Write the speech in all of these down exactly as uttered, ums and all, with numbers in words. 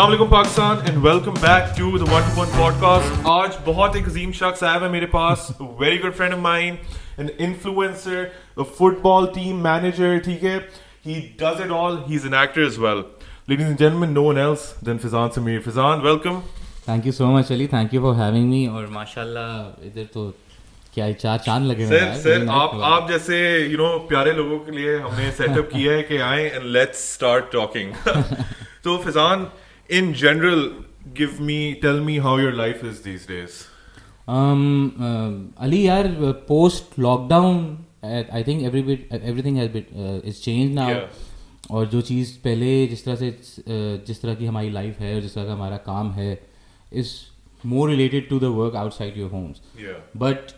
अस्सलाम वालेकुम Pakistan and welcome back to the one two one podcast. आज बहुत एक अजीम शख्स आया है मेरे पास, very good friend of mine, an influencer, a football team manager, ठीक है, he does it all, he is an actor as well. Ladies and gentlemen, no one else than Fizan Samir. Fizan, welcome. Thank you so much, Ali. Thank you for having me. और माशाल्लाह इधर तो क्या चार चांद लगे हुए हैं। सर सर आप आप जैसे यू नो प्यारे लोगों के लिए हमने सेटअप किया है कि आए एंड लेट्स स्टार्ट टॉकिंग। तो Fizan, in general give me tell me how your life is these days. Ali यार, post lockdown I think every bit everything has been is change now. और जो चीज़ पहले जिस तरह से जिस तरह की हमारी लाइफ है और जिस तरह का हमारा काम है is more related to the work outside your homes. But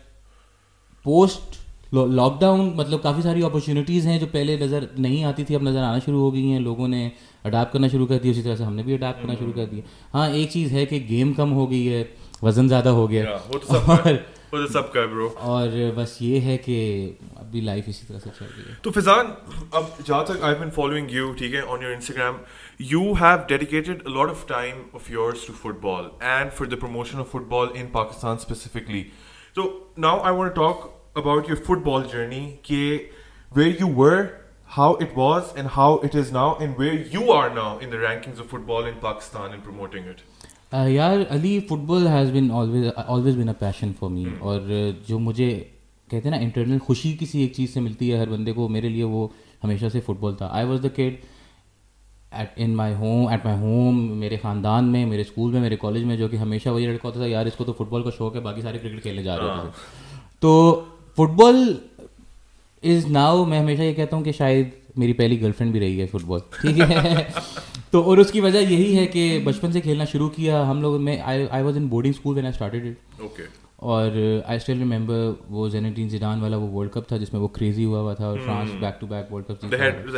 post lockdown मतलब काफ़ी सारी अपॉर्चुनिटीज़ हैं जो पहले नज़र नहीं आती थी, अब नज़र आना शुरू हो गई हैं। लोगों ने अडाप्ट करना शुरू कर दिया, उसी तरह से हमने भी अडाप्ट करना शुरू कर दिया। हाँ, एक चीज़ है कि गेम कम हो गई है, वज़न ज़्यादा हो गया, yeah, वो तो सब और, वो तो सब का है ब्रो। और बस ये है कि अभी लाइफ इसी तरह से चल रही है। तो फिजान, अब जहाँ तक आई बीन फॉलोइंग यू, ठीक है, on your Instagram, you have dedicated a lot of time of yours to football and for the promotion of football in Pakistan specifically. So now I want to talk about your football journey, ke where you were, how it was and how it is now, and where you are now in the rankings of football in Pakistan and promoting it. uh, यार Ali, football has been always always been a passion for me. और जो मुझे कहते हैं ना internal खुशी किसी एक चीज़ से मिलती है हर बंदे को, मेरे लिए वो हमेशा से फुटबॉल था। I was the kid at in my home at my home मेरे ख़ानदान में, मेरे स्कूल में, मेरे कॉलेज में, जो कि हमेशा वही लड़का होता था, यार इसको तो फुटबॉल का शौक है, बाकी सारे क्रिकेट खेलने जा रहे होते थे। तो फुटबॉल इज़ नाउ, मैं हमेशा ये कहता हूँ कि शायद मेरी पहली गर्लफ्रेंड भी रही है फुटबॉल, ठीक है। तो और उसकी वजह यही है कि बचपन से खेलना शुरू किया हम लोग। में I I was in boarding school when I started it. Okay. और आई स्टिल रिमेंबर वो ज़ेनेडिन ज़िडान वाला वो वर्ल्ड कप था जिसमें वो क्रेजी हुआ हुआ था और France back to back world cup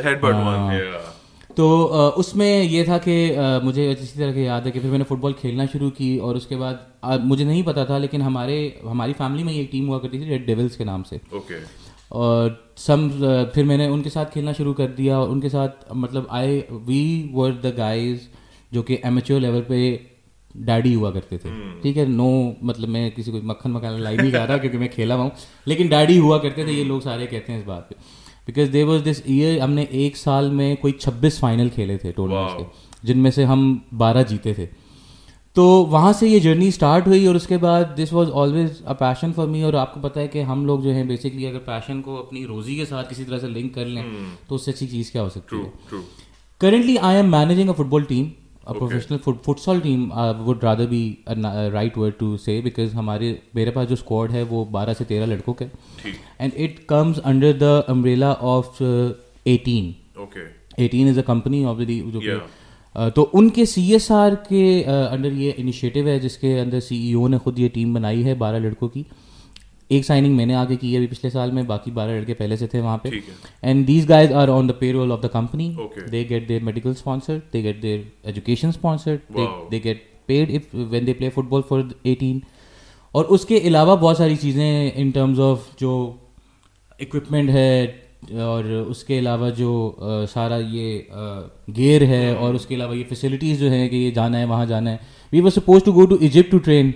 जीता। तो uh, उसमें ये था कि uh, मुझे इसी तरह की याद है कि फिर मैंने फ़ुटबॉल खेलना शुरू की। और उसके बाद uh, मुझे नहीं पता था, लेकिन हमारे हमारी फैमिली में एक टीम हुआ करती थी रेड डेविल्स के नाम से। Okay okay. और सम uh, फिर मैंने उनके साथ खेलना शुरू कर दिया। और उनके साथ मतलब I we were the guys जो कि एमेच्योर लेवल पे डैडी हुआ करते थे, ठीक है। नो मतलब मैं किसी को मक्खन मक्खन लाई नहीं गा रहा क्योंकि मैं खेला हुआ हूँ, लेकिन डैडी हुआ करते थे, ये लोग सारे कहते हैं इस बात पे। Because there was this year, हमने एक साल में कोई छब्बीस फाइनल खेले थे टूर्नामेंट्स के, जिनमें से हम बारह जीते थे। तो वहाँ से ये जर्नी स्टार्ट हुई। और उसके बाद this was always a passion for me. और आपको पता है कि हम लोग जो हैं बेसिकली अगर पैशन को अपनी रोजी के साथ किसी तरह से लिंक कर लें hmm. तो उससे अच्छी चीज़ क्या हो सकती true, है। Currently I am managing a football team, a professional okay. futsal team uh, would rather be a, a right word to say, because हमारे मेरे पास जो स्क्वाड है वो बारह से तेरह लड़कों का, and it comes under the umbrella of uh, eighteen. Okay. eighteen is a company obviously जो yeah. uh, तो उनके C S R के अंडर uh, ये इनिशिएटिव है जिसके अंदर C E O ने खुद ये टीम बनाई है बारह लड़कों की। एक साइनिंग मैंने आगे की है अभी पिछले साल में, बाकी बारह लड़के पहले से थे वहाँ पे। And these guys are on the payroll of the company. They get their medical sponsored, they get their education sponsored, they get paid if when they play football for eighteen. और उसके अलावा बहुत सारी चीज़ें इन टर्म्स ऑफ जो equipment है और उसके अलावा जो uh, सारा ये गेयर uh, है और उसके अलावा ये फैसिलिटीज़ जो है कि ये जाना है वहाँ जाना है। We were suppose to go to Egypt to train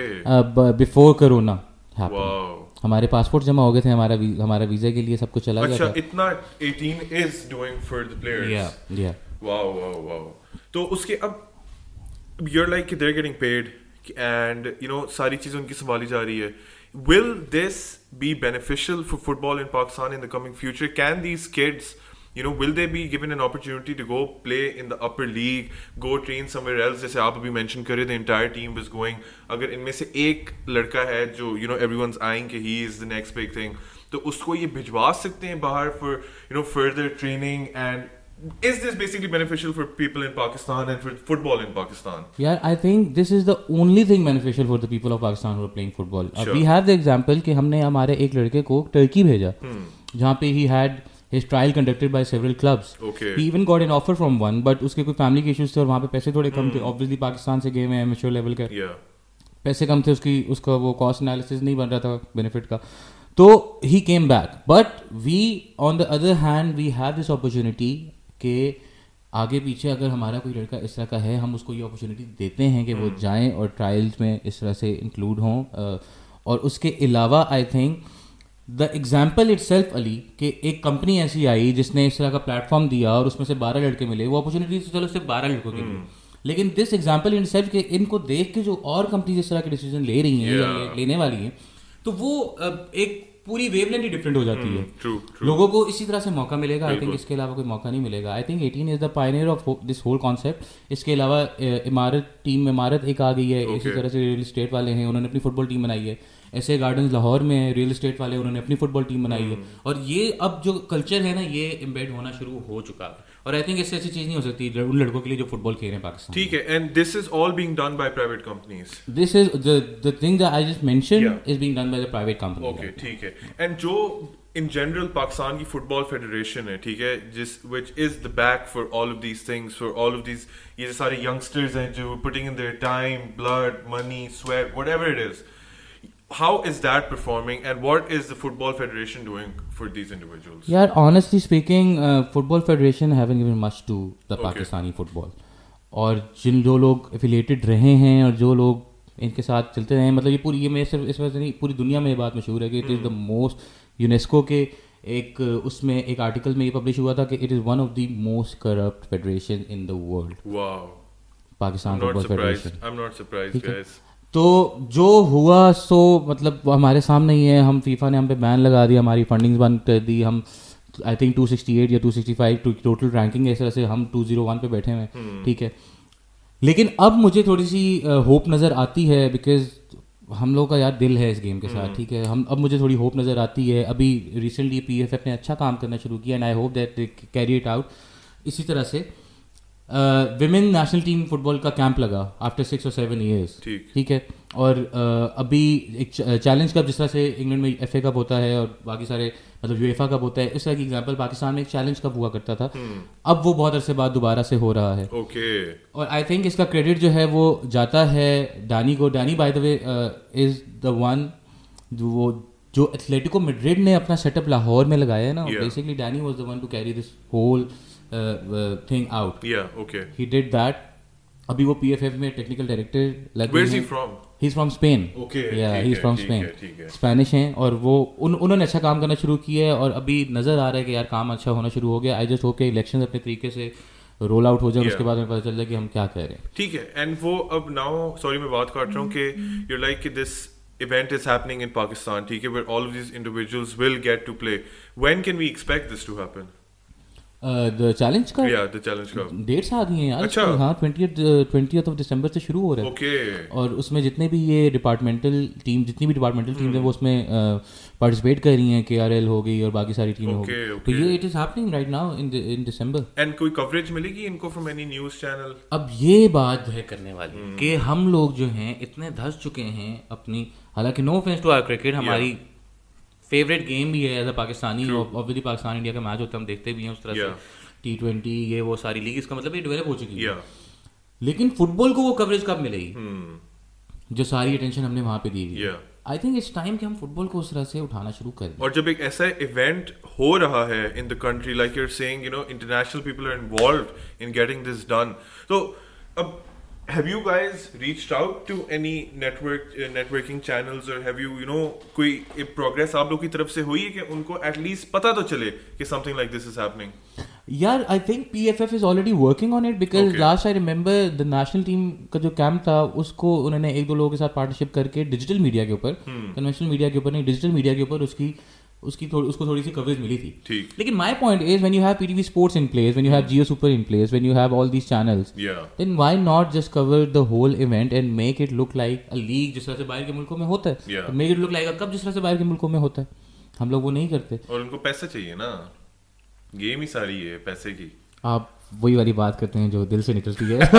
before corona. Wow. हमारे पासपोर्ट जमा हो गए थे, हमारा वी, हमारा वीजा के लिए सब कुछ चला गया था। अच्छा, इतना eighteen is doing for the players. Yeah, yeah. Wow, wow, wow. तो उसके अब you're like they're getting paid and you know सारी चीजें उनकी संभाली जा रही है. Will this be beneficial for football in Pakistan in the coming future? Can these kids, you know, will they be given an opportunity to go play in the upper league, go train somewhere else? जैसे आप अभी mention कर रहे थे, the entire team was going. अगर इनमें से एक लड़का है जो, you know, everyone's eyeing कि he is the next big thing, तो उसको ये भिजवा सकते हैं बाहर for, you know, further training? And is this basically beneficial for people in Pakistan and for football in Pakistan? Yeah, I think this is the only thing beneficial for the people of Pakistan who are playing football. Sure. Uh, we have the example कि हमने हमारे एक लड़के को Turkey भेजा, hmm. जहाँ पे he had his trial conducted by several clubs. Okay. He even got an offer from one, but उसके कोई family के issues थे और वहाँ पे पैसे थोड़े कम थे. Obviously पाकिस्तान से गेम है amateur level का, yeah. पैसे कम थे, उसकी उसका वो cost analysis नहीं बन रहा था benefit का, तो he came back. But we on the other hand we have this opportunity कि आगे पीछे अगर हमारा कोई लड़का इस तरह का है, हम उसको ये अपॉर्चुनिटी देते हैं कि वो जाएं और ट्रायल्स में इस तरह से इंक्लूड हों। और उसके अलावा I think the example itself Ali कि एक कंपनी ऐसी आई जिसने इस तरह का प्लेटफॉर्म दिया और उसमें से बारह लड़के मिले, वो अपॉर्चुनिटी तो चलो सिर्फ बारह लड़कों के लिए, लेकिन दिस एग्जाम्पल इन सेल्फ के इनको देख के जो और कंपनीज इस तरह के डिसीजन ले रही हैं या ले, लेने वाली हैं, तो वो एक पूरी वेवलेंथ ही डिफरेंट हो जाती है। true, true. लोगों को इसी तरह से मौका मिलेगा। आई थिंक इसके अलावा कोई मौका नहीं मिलेगा। I think eighteen is the pioneer of this whole concept. इसके अलावा इमारत टीम इमारत एक आ गई है, okay. इसी तरह से रियल एस्टेट वाले हैं, उन्होंने अपनी फुटबॉल टीम बनाई है। ऐसे गार्डन्स लाहौर में है, रियल एस्टेट वाले उन्होंने अपनी फुटबॉल टीम बनाई है। और ये अब जो कल्चर है ना, ये एम्बेड होना शुरू हो चुका है। और आई थिंक इससे ऐसी चीज नहीं हो सकती उन लड़कों के लिए जो फुटबॉल खेल रहे हैं पाकिस्तान। ठीक है, and this is all being done by private companies. This is the the thing that I just mentioned is being done by the private company. Okay, ठीक है। एंड जो इन जनरल पाकिस्तान की फुटबॉल फेडरेशन है, ठीक है, जिस which is the back for all of these things, for all of these, ये सारे यंगस्टर्स हैं जो putting in their time, blood, money, sweat, whatever it is, how is that performing and what is the football federation doing for these individuals? Yeah, honestly speaking, uh, football federation haven't given much to the okay. Pakistani football. और जिन जो लोग affiliated रहे हैं और जो लोग इनके साथ चलते रहे हैं, मतलब ये पूरी, ये मैं सिर्फ इस वजह से नहीं, पूरी दुनिया में ये बात मशहूर है कि it is the most, UNESCO के एक उसमें एक आर्टिकल में ये पब्लिश हुआ था कि it is one of the most corrupt federation in the world. Wow, Pakistan football federation. I am not surprised guys. तो जो हुआ सो मतलब हमारे सामने ही है। हम फीफा ने हम पे बैन लगा दिया, हमारी फंडिंग्स बंद कर दी। हम I think two sixty eight या two sixty five total ranking इस तरह से हम टू ज़ीरो वन पे बैठे हुए हैं, ठीक है। लेकिन अब मुझे थोड़ी सी होप नज़र आती है, बिकॉज हम लोग का यार दिल है इस गेम के साथ, ठीक है। हम अब मुझे थोड़ी होप नज़र आती है। अभी रिसेंटली पी एफ एफ ने अच्छा काम करना शुरू किया and I hope that they carry it out. इसी तरह से विमेन नेशनल टीम फुटबॉल का कैंप लगा आफ्टर सिक्स और सेवन ईयर्स, ठीक है। और uh, अभी एक चैलेंज कप, जिस तरह से इंग्लैंड में एफ ए कप होता है और बाकी सारे मतलब यूएफा कप होता है, इस तरह की एग्जांपल पाकिस्तान में एक चैलेंज कप हुआ करता था। hmm. अब वो बहुत अरसे बाद दोबारा से हो रहा है। okay. और आई थिंक इसका क्रेडिट जो है वो जाता है डैनी को। Danny by the way is the one वो जो एथलेटिको मैड्रिड ने अपना सेटअप लाहौर में लगाया है ना, basically Danny was the one to carry this whole thing out. yeah, okay. He did that. अभी वो P F F में टेक्निकल डायरेक्टर लगे। Where is he from? He's from Spain. Okay. Yeah, he's from Spain. ठीक है। Spanish हैं और वो उन उन्होंने अच्छा काम करना शुरू किया है और अभी नजर आ रहा है कि यार काम अच्छा होना शुरू हो गया। आई जस्ट होप के इलेक्शन अपने तरीके से रोल आउट हो जाए, उसके बाद हमें पता चल जाए कि हम क्या कह रहे हैं। ठीक है। एंड वो अब नाउ, सॉरी मैं बात काट रहा हूँ कि यू लाइक कि this event is happening in Pakistan, ठीक है, where all of these individuals will get to play. When can we expect this to happen? The challenge का yeah, the challenge का डेट्स आ गई हैं यार। अच्छा। हाँ, ट्वेंटियथ ट्वेंटियथ ऑफ दिसंबर से शुरू हो रहा है। okay. और उसमें जितने भी ये डिपार्टमेंटल टीम, जितनी भी डिपार्टमेंटल टीम है वो उसमें पार्टिसिपेट कर रही हैं। के आर एल हो गई और बाकी सारी टीमें हो okay, गई। okay. तो ये it is happening right now in in December. And कोई कवरेज मिलेगी इनको फ्रॉम एनी न्यूज़ चैनल? अब ये बात है करने वाली hmm. कि हम लोग जो हैं इतने धस चुके हैं अपनी, हालांकि no offence to our cricket, हमारी yeah. फेवरेट गेम भी है as a Pakistani. Obviously Pakistan India का मैच होता है, हम देखते भी हैं उस तरह yeah. से टी ट्वेंटी ये वो सारी लीग, इसका मतलब ये डेवलप हो चुकी है। yeah. लेकिन फुटबॉल को वो कवरेज कब मिलेगी hmm. जो सारी अटेंशन हमने वहां पे दी हुई है। yeah. I think it's time कि हम फुटबॉल को उस तरह से उठाना शुरू करें। और जब एक ऐसा इवेंट हो रहा है in the country, like you are saying, you know, international people are involved in getting this done, तो अब have you guys reached out to any network uh, networking channels or have you you know कोई progress आप लोग की तरफ से हुई है कि उनको at least पता तो चले कि something like this is happening? यार I think P F F is already working on it because Okay. last I remember the national team का जो कैंप था उसको उन्होंने एक दो लोगों के साथ पार्टनरशिप करके डिजिटल मीडिया के ऊपर, कन्वेंशनल मीडिया के ऊपर नहीं, डिजिटल मीडिया के ऊपर उसकी उसकी थोड़ी उसको थोड़ी सी कवरेज मिली थी। ठीक। लेकिन my point is when you have P T V Sports in place, when you have Jio Super in place, when you have all these channels, yeah. then why not just cover the whole event and make it look like a league जिस तरह से बाहर के मुल्कों में होता है। yeah. make it look like a cup जिस तरह से बाहर के मुल्कों में होता है। हम लोग वो नहीं करते और उनको पैसा चाहिए ना, गेम ही सारी है पैसे की। आप वही वाली बात करते हैं जो दिल से निकलती है।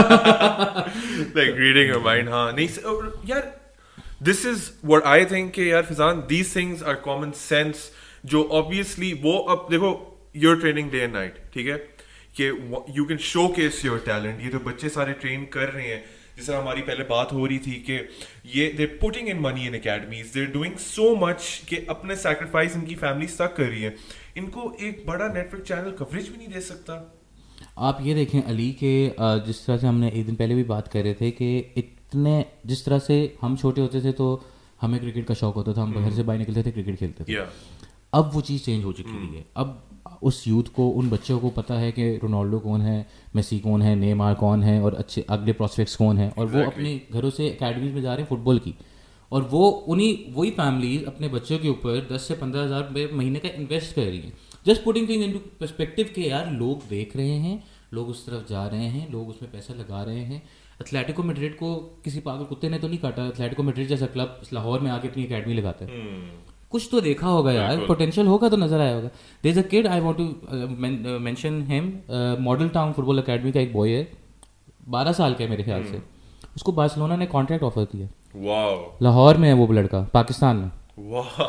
like reading your mind। हाँ नहीं यार, this is what I think कि यार Fizaan, these things are common sense जो obviously वो अब देखो you're training day and night, ठीक है, कि you can showcase your talent। ये तो बच्चे सारे ट्रेन कर रहे हैं, जिस तरह हमारी पहले बात हो रही थी कि ये they're putting in money in academies, they're doing so much कि अपने sacrifice इनकी families तक कर रही है, इनको एक बड़ा नेटवर्क चैनल कवरेज भी नहीं दे सकता। आप ये देखें अली के अ, जिस तरह से हमने एक दिन पहले भी बात कर रहे थे कि इतने जिस तरह से हम छोटे होते थे तो हमें क्रिकेट का शौक होता था, हम घर से बाहर निकलते थे क्रिकेट खेलते थे। Yeah. अब वो चीज़ चेंज हो चुकी हुई है। अब उस यूथ को, उन बच्चों को पता है कि रोनाल्डो कौन है, मेसी कौन है, नेमार कौन है और अच्छे अगले प्रोस्पेक्ट्स कौन है, और वो अपने घरों से एकेडमीज में जा रहे हैं फुटबॉल की, और वो उन्हीं वही फैमिली अपने बच्चों के ऊपर दस से पंद्रह हज़ार रुपये महीने का इन्वेस्ट कर रही है। Just putting thing into perspective के यार लोग देख रहे हैं, लोग उस तरफ जा रहे हैं, लोग उसमें पैसा लगा रहे हैं। एथलेटिको मैड्रिड को किसी पागल कुत्ते ने तो नहीं काटा। एथलेटिको मैड्रिड जैसा क्लब लाहौर में आके अपनी एकेडमी लगाता है। कुछ तो देखा होगा यार, पोटेंशियल होगा तो नजर आया होगा। There is a kid I want to mention him, Model Town football academy का एक बॉय है, बारह साल का है मेरे ख्याल से। उसको बार्सिलोना ने कॉन्ट्रैक्ट ऑफर दिया। वाओ। लाहौर में है वो लड़का, पाकिस्तान में। वाह।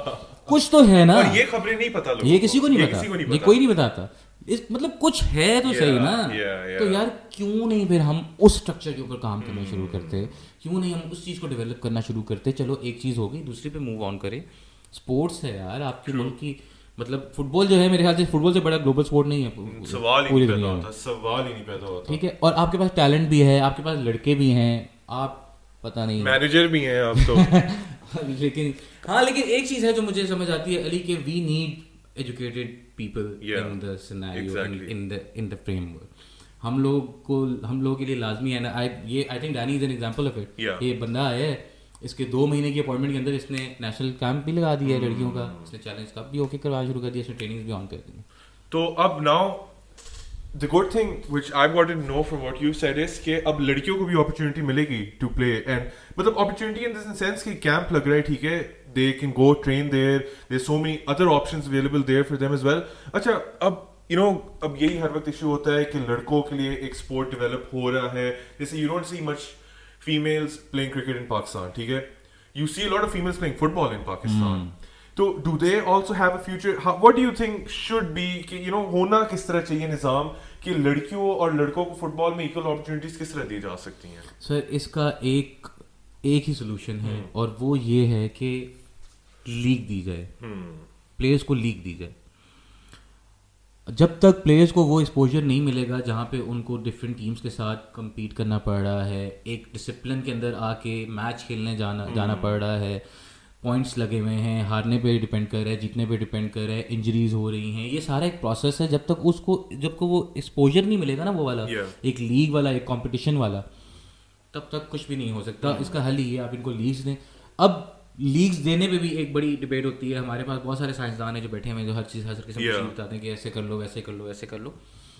कुछ तो है ना। और ये खबरें नहीं पता लोगों ये किसी को नहीं ये पता, किसी को नहीं ये पता। कोई नहीं बताता। इस मतलब कुछ है तो Yeah, सही ना। yeah, yeah. तो यार क्यों नहीं फिर हम उस स्ट्रक्चर के ऊपर काम करना शुरू करते, क्यों नहीं हम उस चीज़ को डेवलप करना शुरू करते। चलो एक चीज़ हो गई, दूसरी पे मूव ऑन करें। स्पोर्ट्स है यार आपके मुल्क की, मतलब फुटबॉल जो है मेरे ख्याल से फुटबॉल से बड़ा ग्लोबल स्पोर्ट नहीं है, सवाल ही पूरी नहीं पैदा दुनिया में। होता, सवाल ही नहीं पैदा होता। ठीक है, और आपके पास टैलेंट भी है, आपके पास लड़के भी हैं, आप पता नहीं मैनेजर भी हैं आप तो। लेकिन हाँ, लेकिन एक चीज़ है जो मुझे समझ आती है अली, के we need educated people Yeah, in the scenario, exactly. In the in the framework. हम लोग को हम लोगों के लिए लाजमी है ना। आई ये I think Danny is an example of it. Yeah. ये बंदा है, इसके दो महीने की अपॉइंटमेंट के अंदर इसने नेशनल कैंप भी लगा दिया है लड़कियों का, इसने चैलेंज कप भी ओके करवाना शुरू कर दिया, इसने ट्रेनिंग्स भी ऑन कर दी। तो अब now the good thing which I've got to know from what you said is कि अब लड़कियों को भी opportunity मिलेगी to play, and मतलब opportunity in the sense कि camp लग रहा है, ठीक है, they can go train there, there's so many other options available there for them as well. अच्छा, अब you know अब यही हर वक्त issue होता है कि लड़कों के लिए एक sport develop हो रहा है, जैसे you don't see much females playing cricket in Pakistan, ठीक है, you see a lot of females playing football in Pakistan. तो do they also have a future? How, what do you think should be कि you know होना किस तरह चाहिए निज़ाम कि लड़कियों और लड़कों को फुटबॉल में इक्वल अपॉर्चुनिटीज किस तरह दी जा सकती हैं? सर इसका एक एक ही सोल्यूशन है, और वो ये है कि लीग दी जाए, प्लेयर्स को लीग दी जाए। जब तक प्लेयर्स को वो एक्सपोजर नहीं मिलेगा जहाँ पे उनको डिफरेंट टीम्स के साथ compete करना पड़ रहा है, एक डिसिप्लिन के अंदर आके मैच खेलने जाना जाना पड़ रहा है, पॉइंट्स लगे हुए हैं, हारने पे डिपेंड कर रहा है, जीतने पे डिपेंड कर रहा है, इंजरीज हो रही हैं, ये सारा एक प्रोसेस है। जब तक उसको जब को वो एक्सपोजर नहीं मिलेगा ना वो वाला, Yeah. एक लीग वाला, एक कंपटीशन वाला, तब तक कुछ भी नहीं हो सकता। इसका हल ही है आप इनको लीग्स दें। अब लीग्स देने पे भी एक बड़ी डिबेट होती है। हमारे पास बहुत सारे साइंसदान हैं जो बैठे हुए हैं जो हर चीज़ हर किस्म की Yeah. चीज़ बताते हैं कि ऐसे कर लो, वैसे कर लो, ऐसे कर लो।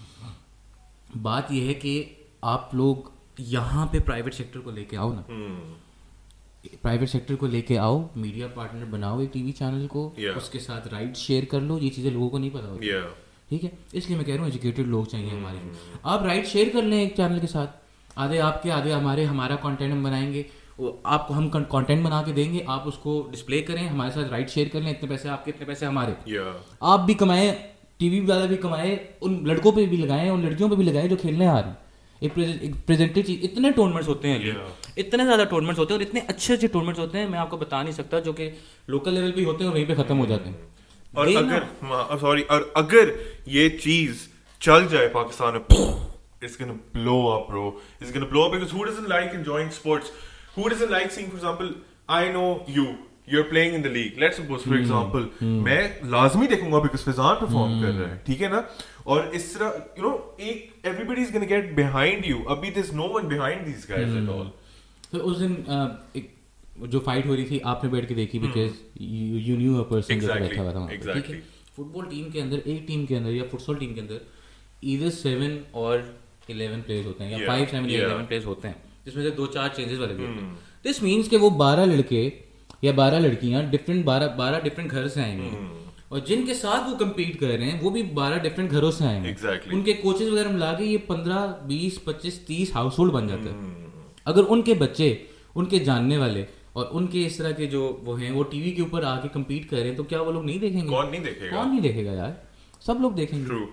बात यह है कि आप लोग यहाँ पे प्राइवेट सेक्टर को लेके आओ ना, प्राइवेट सेक्टर को लेके आओ, मीडिया पार्टनर बनाओ एक टीवी चैनल को, Yeah. उसके साथ राइट शेयर कर लो। ये चीज़ें लोगों को नहीं पता होती, Yeah. ठीक है, इसलिए मैं कह रहा हूँ एजुकेटेड लोग चाहिए हमारे। आप राइट शेयर कर लें एक चैनल के साथ, आधे आपके आधे हमारे, हमारा कंटेंट हम बनाएंगे, वो आपको हम कंटेंट बना के देंगे, आप उसको डिस्प्ले करें, हमारे साथ राइट शेयर कर लें, इतने पैसे आपके, इतने पैसे हमारे, Yeah. आप भी कमाएं, टीवी वाला भी कमाए, उन लड़कों पे भी लगाएं, उन लड़कियों पे भी लगाएं जो खेलने आ रहे हैं। एक प्रेजेंटेज चीज, इतने टूर्नामेंट्स होते हैं Yeah. इतने ज़्यादा टूर्नामेंट्स होते हैं और इतने अच्छे अच्छे टूर्नामेंट्स होते हैं, मैं आपको बता नहीं सकता, जो कि लोकल लेवल पे होते हैं और वहीं पे खत्म हो जाते हैं। और देना- अगर सॉरी और अगर ये चीज चल जाए पाकिस्तान में, it's gonna blow up, bro. It's gonna blow up because who doesn't like enjoying sports? Who doesn't like seeing, for example, I know you, you're playing in the league. Let's suppose, for example, मैं लाजमी देखूंगा because Fizaan perform कर रहा है, ठीक है ना? और इस तरह, you know, एक everybody is gonna get behind you. अभी there's no one behind these guys at all. तो उस दिन अ, एक जो फाइट हो रही थी आपने बैठ के देखी, because you knew a person जो Exactly, बैठा हुआ था वहाँ पे, ठीक है। exactly. फुटबॉल टीम के अंदर, एक टीम के अंदर या फुटबॉल टीम के अंदर इधर सेवन और इलेवन प्लेयर्स होते हैं या Yeah, फाइव सेवन या yeah. इलेवन प्लेयर्स होते हैं, जिसमें से दो चार चेंजेस वाले भी होते हैं। दिस मीन्स कि वो बारह लड़के या बारह लड़कियां डिफरेंट बारह बारह डिफरेंट घर से आएंगे, और जिनके साथ वो compete कर रहे हैं वो भी बारह डिफरेंट घरों से आएंगे। Exactly. उनके कोचेज वगैरह मिला के ये पंद्रह बीस पच्चीस तीस हाउस होल्ड बन जाता है। अगर उनके बच्चे, उनके जानने वाले और उनके इस तरह के जो वो हैं वो टीवी के ऊपर आके compete कर रहे हैं, तो क्या वो लोग नहीं देखेंगे? कौन नहीं देखेगा? कौन नहीं देखेगा यार, सब लोग देखेंगे। True.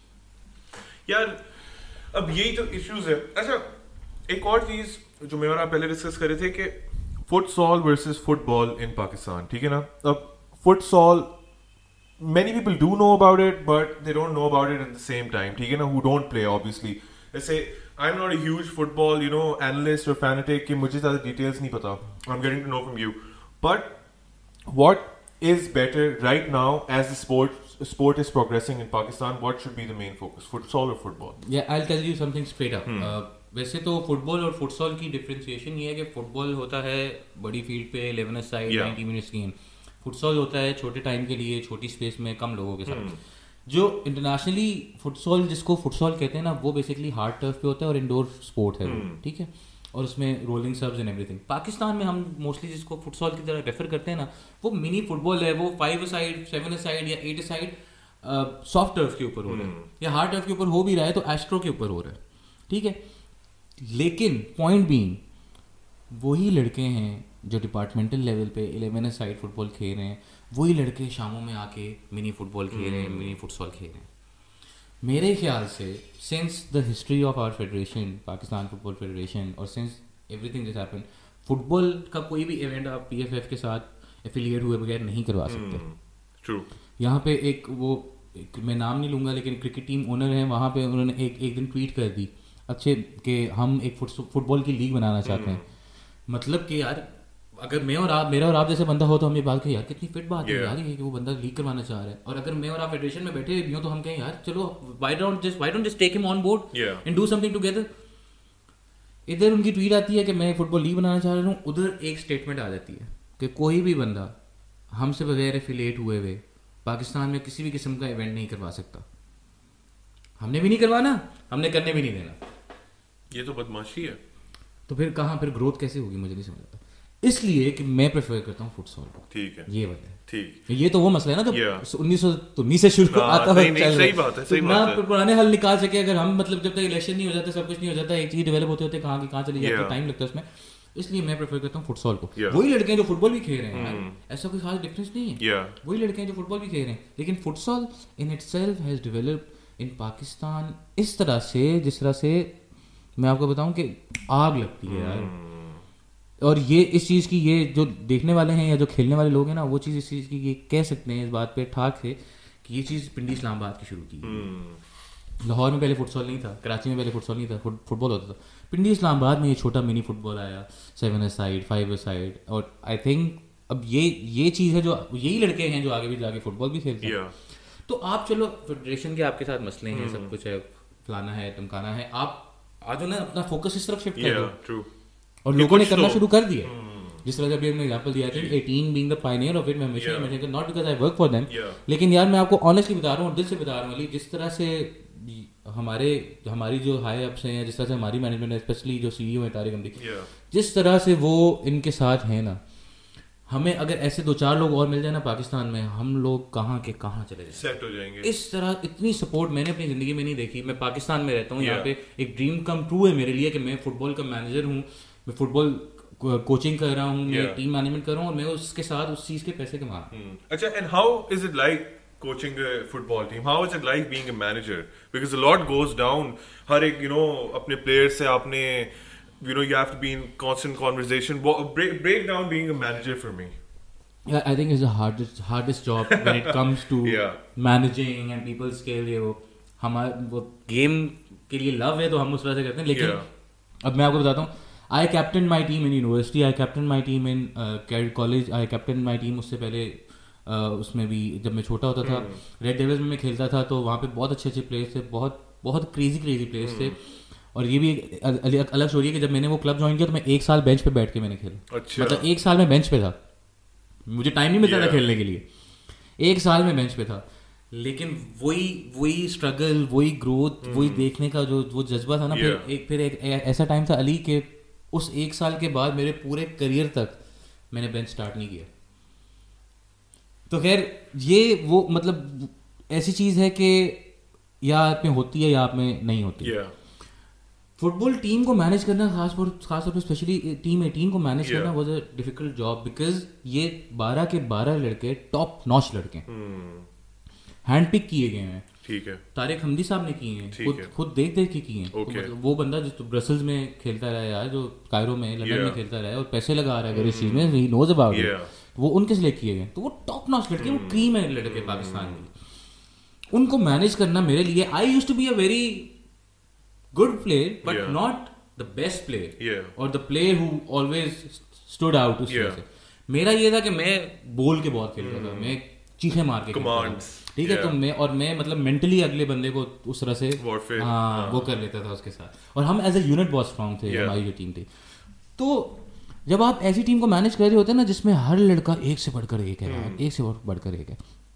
यार अब यही तो इश्यूज है। अच्छा, एक और चीज जो मैं और आप पहले डिस्कस कर रहे थे कि futsal versus football in Pakistan, ठीक है ना? अब futsal many people do know about it, but they don't know about it at the same time. ठीक है ना? Who don't play, obviously. Let's say I'm not a huge football, you know, analyst or fanatic. कि मुझे ज़्यादा details नहीं पता. I'm getting to know from you. But what is better right now as the sport sport is progressing in Pakistan? What should be the main focus? Futsal or football? Yeah, I'll tell you something straight up. Hmm. Uh, वैसे तो football और futsal की differentiation ये है कि football होता है बड़ी फील्ड पे eleven side ninety minutes game. Futsal होता है छोटे टाइम के लिए छोटी स्पेस में कम लोगों के साथ. hmm. जो इंटरनेशनली फुटसॉल जिसको फुटसॉल कहते हैं ना वो बेसिकली हार्ड टर्फ पे होता है और इंडोर स्पोर्ट है. hmm. ठीक है. और उसमें rolling serves and everything. Pakistan में हम मोस्टली जिसको फुटसॉल की तरह रेफर करते हैं ना वो मिनी फुटबॉल है. वो फाइव साइड सेवन साइड या एट साइड सॉफ्ट टर्फ के ऊपर हो रहा है hmm. या हार्ड टर्फ के ऊपर हो भी रहा है तो एस्ट्रो के ऊपर हो रहा है. ठीक है. लेकिन पॉइंट बीइंग वही लड़के हैं जो डिपार्टमेंटल लेवल पे इलेवन साइड फुटबॉल खेल रहे हैं. वही लड़के शामों में आके मिनी फुटबॉल खेल रहे हैं मिनी फुटसॉल खेल रहे हैं. मेरे ख्याल से since the history of our federation Pakistan football federation और since everything this happened football का कोई भी इवेंट आप पीएफएफ के साथ एफिलिएट हुए बगैर नहीं करवा सकते. ट्रू. यहाँ पे एक वो एक, मैं नाम नहीं लूँगा लेकिन क्रिकेट टीम ओनर हैं वहाँ पे उन्होंने एक एक दिन ट्वीट कर दी अच्छे कि हम एक फुटबॉल की लीग बनाना चाहते हैं. मतलब कि यार अगर मैं और आप मेरा और आप जैसे बंदा हो तो हम ये बात कहें यार कितनी फिट बात है यार ये कि वो बंदा लीग करवाना चाह रहा है. और अगर मैं और आप फेडरेशन में बैठे भी हो तो हम कहें यार चलो why don't just why don't just take him on board and do something together. इधर उनकी ट्वीट आती है कि मैं फुटबॉल लीग बनाना चाह रहा हूँ. उधर एक स्टेटमेंट आ जाती है कि कोई भी बंदा हमसे बगैर एफिलिएट हुए हुए पाकिस्तान में किसी भी किस्म का इवेंट नहीं करवा सकता. हमने भी नहीं करवाना हमने करने भी नहीं देना. ये तो बदमाशी है. तो फिर कहाँ फिर ग्रोथ कैसे होगी मुझे नहीं समझ आता. इसलिए कि मैं प्रेफर करता हूँ फुटसॉल को. ठीक है. ये बात है. ठीक. ये तो वो मसला है ना जब उन्नीस सौ उन्नीस से शुरू आता है. सही बात है. सही बात है. पुराने हल निकाल सके अगर हम मतलब जब तक इलेक्शन नहीं हो जाता सब कुछ नहीं हो जाता एक चीज डेवलप होते होते कहाँ की कहाँ चली जाती है टाइम लगता है उसमें. इसलिए मैं प्रेफर करता हूँ फुटसॉल को. वही लड़के हैं जो फुटबॉल भी खेल रहे हैं. ऐसा कोई खास डिफरेंस नहीं है. वही लड़के हैं जो फुटबॉल भी खेल रहे हैं. लेकिन futsal in itself has developed in Pakistan इस तरह से जिस तरह से मैं आपको बताऊं कि आग लगती है यार. और ये इस चीज़ की ये जो देखने वाले हैं या जो खेलने वाले लोग हैं ना वो चीज़ इस चीज़ की ये कह सकते हैं इस बात पे ठाक है कि ये चीज़ पिंडी इस्लामाबाद की शुरू की. लाहौर में पहले फुटसॉल नहीं था. कराची में पहले फुटसॉल नहीं था. फुटबॉल होता था. पिंडी इस्लामाबाद में ये छोटा मिनी फुटबॉल आया सेवन साइड फाइव साइड. और आई थिंक अब ये ये चीज़ है जो यही लड़के हैं जो आगे भी जाके फुटबॉल भी खेलते हैं. तो आप चलो फेडरेशन के आपके साथ मसले हैं सब कुछ है फलाना है टमकाना है. आप आज ना अपना फोकस इस तरफ शिफ्ट कर दो. और लोगों ने करना शुरू कर दिया. जिस तरह जब हमने एग्जांपल दिया था eighteen being the pioneer of it मैं हमेशा हमेशा not because I work for them लेकिन यार मैं आपको ऑनेस्टली बता रहा हूँ और दिल से बता रहा हूँ जिस तरह से हमारे हमारी जो हाई अप्स हैं जिस तरह से हमारी मैनेजमेंट है स्पेशली जो सीईओ है तारिक अमदी जिस तरह से वो इनके साथ हैं ना हमें अगर ऐसे दो चार लोग और मिल जाए ना पाकिस्तान में हम लोग कहाँ के कहाँ चले जाए सेट हो जाएंगे. इस तरह इतनी सपोर्ट मैंने अपनी ज़िंदगी में नहीं देखी. मैं पाकिस्तान में रहता हूँ यहाँ पे एक ड्रीम कम ट्रू है मेरे लिए कि मैं फुटबॉल का मैनेजर हूँ. मैं फुटबॉल कोचिंग कर रहा हूँ मैं टीम मैनेजमेंट कर रहा हूँ और मैं उसके साथ उस चीज़ के पैसे कमा रहा हूँ. अच्छा and how is it like coaching a football team? How is it like being a manager? Because a lot goes down. हर एक you know अपने players से आपने you know you have to be in constant conversation. Break break down being a manager for me. Yeah, I think it's the hardest hardest job when it comes to yeah. managing and people's के लिए वो हमारा वो game के लिए love है तो हम उस तरह से करते हैं. लेकिन yeah. अब मैं आपको बताता हूँ I captained my team in university. I captained my team in uh, college. I captained my team उससे पहले Uh, उसमें भी जब मैं छोटा होता था रेड डेविल्स में मैं खेलता था तो वहाँ पे बहुत अच्छे अच्छे प्लेयर्स थे. बहुत बहुत क्रेजी क्रेजी प्लेयर्स थे. और ये भी एक अलग स्टोरी है कि जब मैंने वो क्लब ज्वाइन किया तो मैं एक साल बेंच पे बैठ के मैंने खेला. अच्छा. मतलब एक साल में बेंच पे था. मुझे टाइम नहीं मिलता yeah. था खेलने के लिए. एक साल में बेंच पे था. लेकिन वही वही स्ट्रगल वही ग्रोथ hmm. वही देखने का जो वो जज्बा था ना yeah. फिर एक फिर एक, एक ऐसा टाइम था अली के उस एक साल के बाद मेरे पूरे करियर तक मैंने बेंच स्टार्ट नहीं किया. तो खैर ये वो मतलब ऐसी चीज़ है कि या आप में होती है या आप में नहीं होती है. yeah. फुटबॉल टीम को मैनेज करना खास तौर खास तौर पर स्पेशली टीम एटीन को मैनेज yeah. करना was a difficult job because ये बारह के बारह लड़के टॉप नॉच लड़के हैंड पिक किए गए हैं. ठीक है. तारिक हमदी साहब ने किए हैं खुद खुद देख देख के किए हैं. okay. तो मतलब वो बंदा जो ब्रसल्स में खेलता रहा है यार जो कायरो में लंदन yeah. में खेलता रहा है और पैसे लगा रहा है अगर इस चीज़ में ही नोज अबाउट इट. वो उनके सिलेक्ट किए गए, तो वो टॉप नॉच लड़के, वो क्रीम है लड़के पाकिस्तान की। उनको मैनेज करना मेरे लिए, I used to be a very good player but not the best player और the player who always stood out उस वजह से। मेरा ये था कि मैं बोल के बहुत खेलता था, मैं चीखे मार के कमांड्स, ठीक है, तो मैं और मैं मतलब मेंटली अगले बंदे को उस तरह से Warfare, हाँ, हाँ वो कर लेता था उसके साथ, और हम एज ए यूनिट बहुत स्ट्रांग थे, yeah. हमारी जो टीम थी। तो जब आप ऐसी टीम को मैनेज कर रहे होते हैं ना जिसमें हर लड़का एक से बढ़कर एक है, hmm. एक से बढ़कर एक है,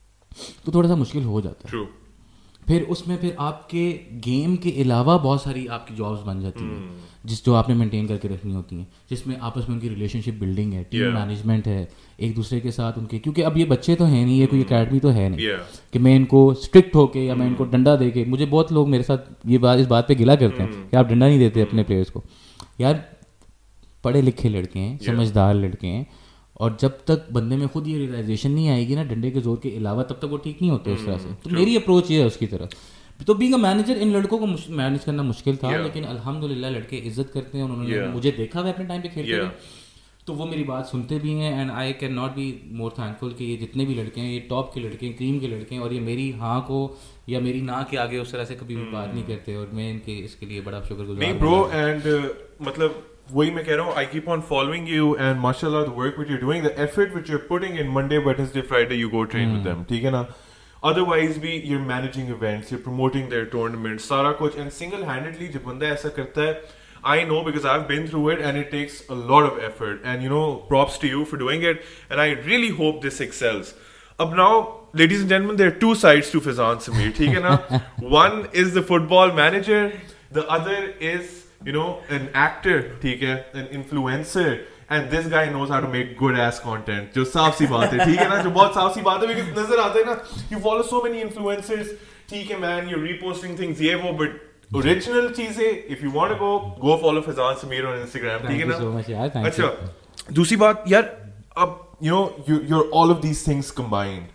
तो थोड़ा सा मुश्किल हो जाता है। True. फिर उसमें फिर आपके गेम के अलावा बहुत सारी आपकी जॉब्स बन जाती हैं, जिस जो आपने मेंटेन करके रखनी होती हैं, जिसमें आपस में उनकी रिलेशनशिप बिल्डिंग है, टीम मैनेजमेंट है, एक दूसरे के साथ उनके, क्योंकि अब ये बच्चे तो हैं नहीं, ये कोई अकेडमी तो है नहीं कि मैं इनको स्ट्रिक्ट होके या मैं इनको डंडा दे के, मुझे बहुत लोग मेरे साथ ये बात इस बात पे गिला करते हैं कि आप डंडा नहीं देते अपने प्लेयर्स को। यार पढ़े लिखे लड़के हैं, समझदार लड़के हैं, और जब तक बंदे में खुद ये रियलाइजेशन नहीं आएगी ना डंडे के जोर के अलावा, तब तक वो ठीक नहीं होते उस तरह से। तो मेरी अप्रोच ये है उसकी तरफ। तो बीइंग अ मैनेजर इन लड़कों को मैनेज करना मुश्किल था, लेकिन अल्हम्दुलिल्लाह लड़के इज्जत करते हैं, उन्होंने मुझे देखा हुआ अपने टाइम पे खेलते हुए, तो वो मेरी बात सुनते भी हैं। And I can not be more thankful कि ये जितने भी लड़के हैं ये टॉप के लड़के हैं, क्रीम के लड़के हैं, और ये मेरी हाँ को या मेरी ना के आगे उस तरह से कभी भी बात नहीं करते, और मैं इनके इसके लिए बड़ा शुक्रगुजार हूं ब्रो। एंड मतलब वही मैं कह रहा हूँ, I keep on following you and माशाल्लाह the work which you are doing, the effort which you are putting in Monday Wednesday Friday you go train with them, ठीक है ना। अदरवाइज भी you are managing events, you are promoting their tournament, सारा कुछ, and single handedly जब बंदा ऐसा करता है, I know because I've been through it and it takes a lot of effort, and you know, props to you for doing it, and I really hope this excels. Ab now, ladies and gentlemen, there are two sides to Fizan Sameer, theek hai na? One is the football manager, the other is, you know, an actor, theek hai, an influencer, and this guy knows how to make good ass content. Jo saaf si baat hai, theek hai na, jo bahut saaf si baat hai, because nazar aata hai na, you follow so many influencers, theek hai man, you're reposting things ye wo, but original चीजें, if you want to go go follow Fizan Sameer on Instagram, ठीक है ना। अच्छा, दूसरी बात यार, अब you know you your all of these things combined,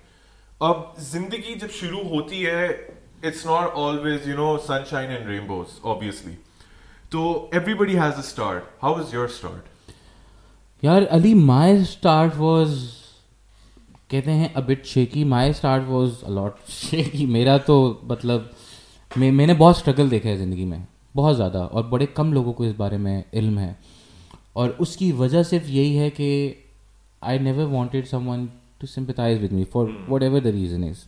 अब जिंदगी जब शुरू होती है, it's not always you know sunshine and rainbows obviously, तो everybody has a start. How was your start? यार अली, माय स्टार्ट वाज, कहते हैं a bit shaky, my start was a lot shaky. मेरा तो मतलब मैं मैंने बहुत स्ट्रगल देखा है ज़िंदगी में, बहुत ज़्यादा, और बड़े कम लोगों को इस बारे में इल्म है, और उसकी वजह सिर्फ यही है कि I never wanted someone to sympathise with me for whatever the reason is.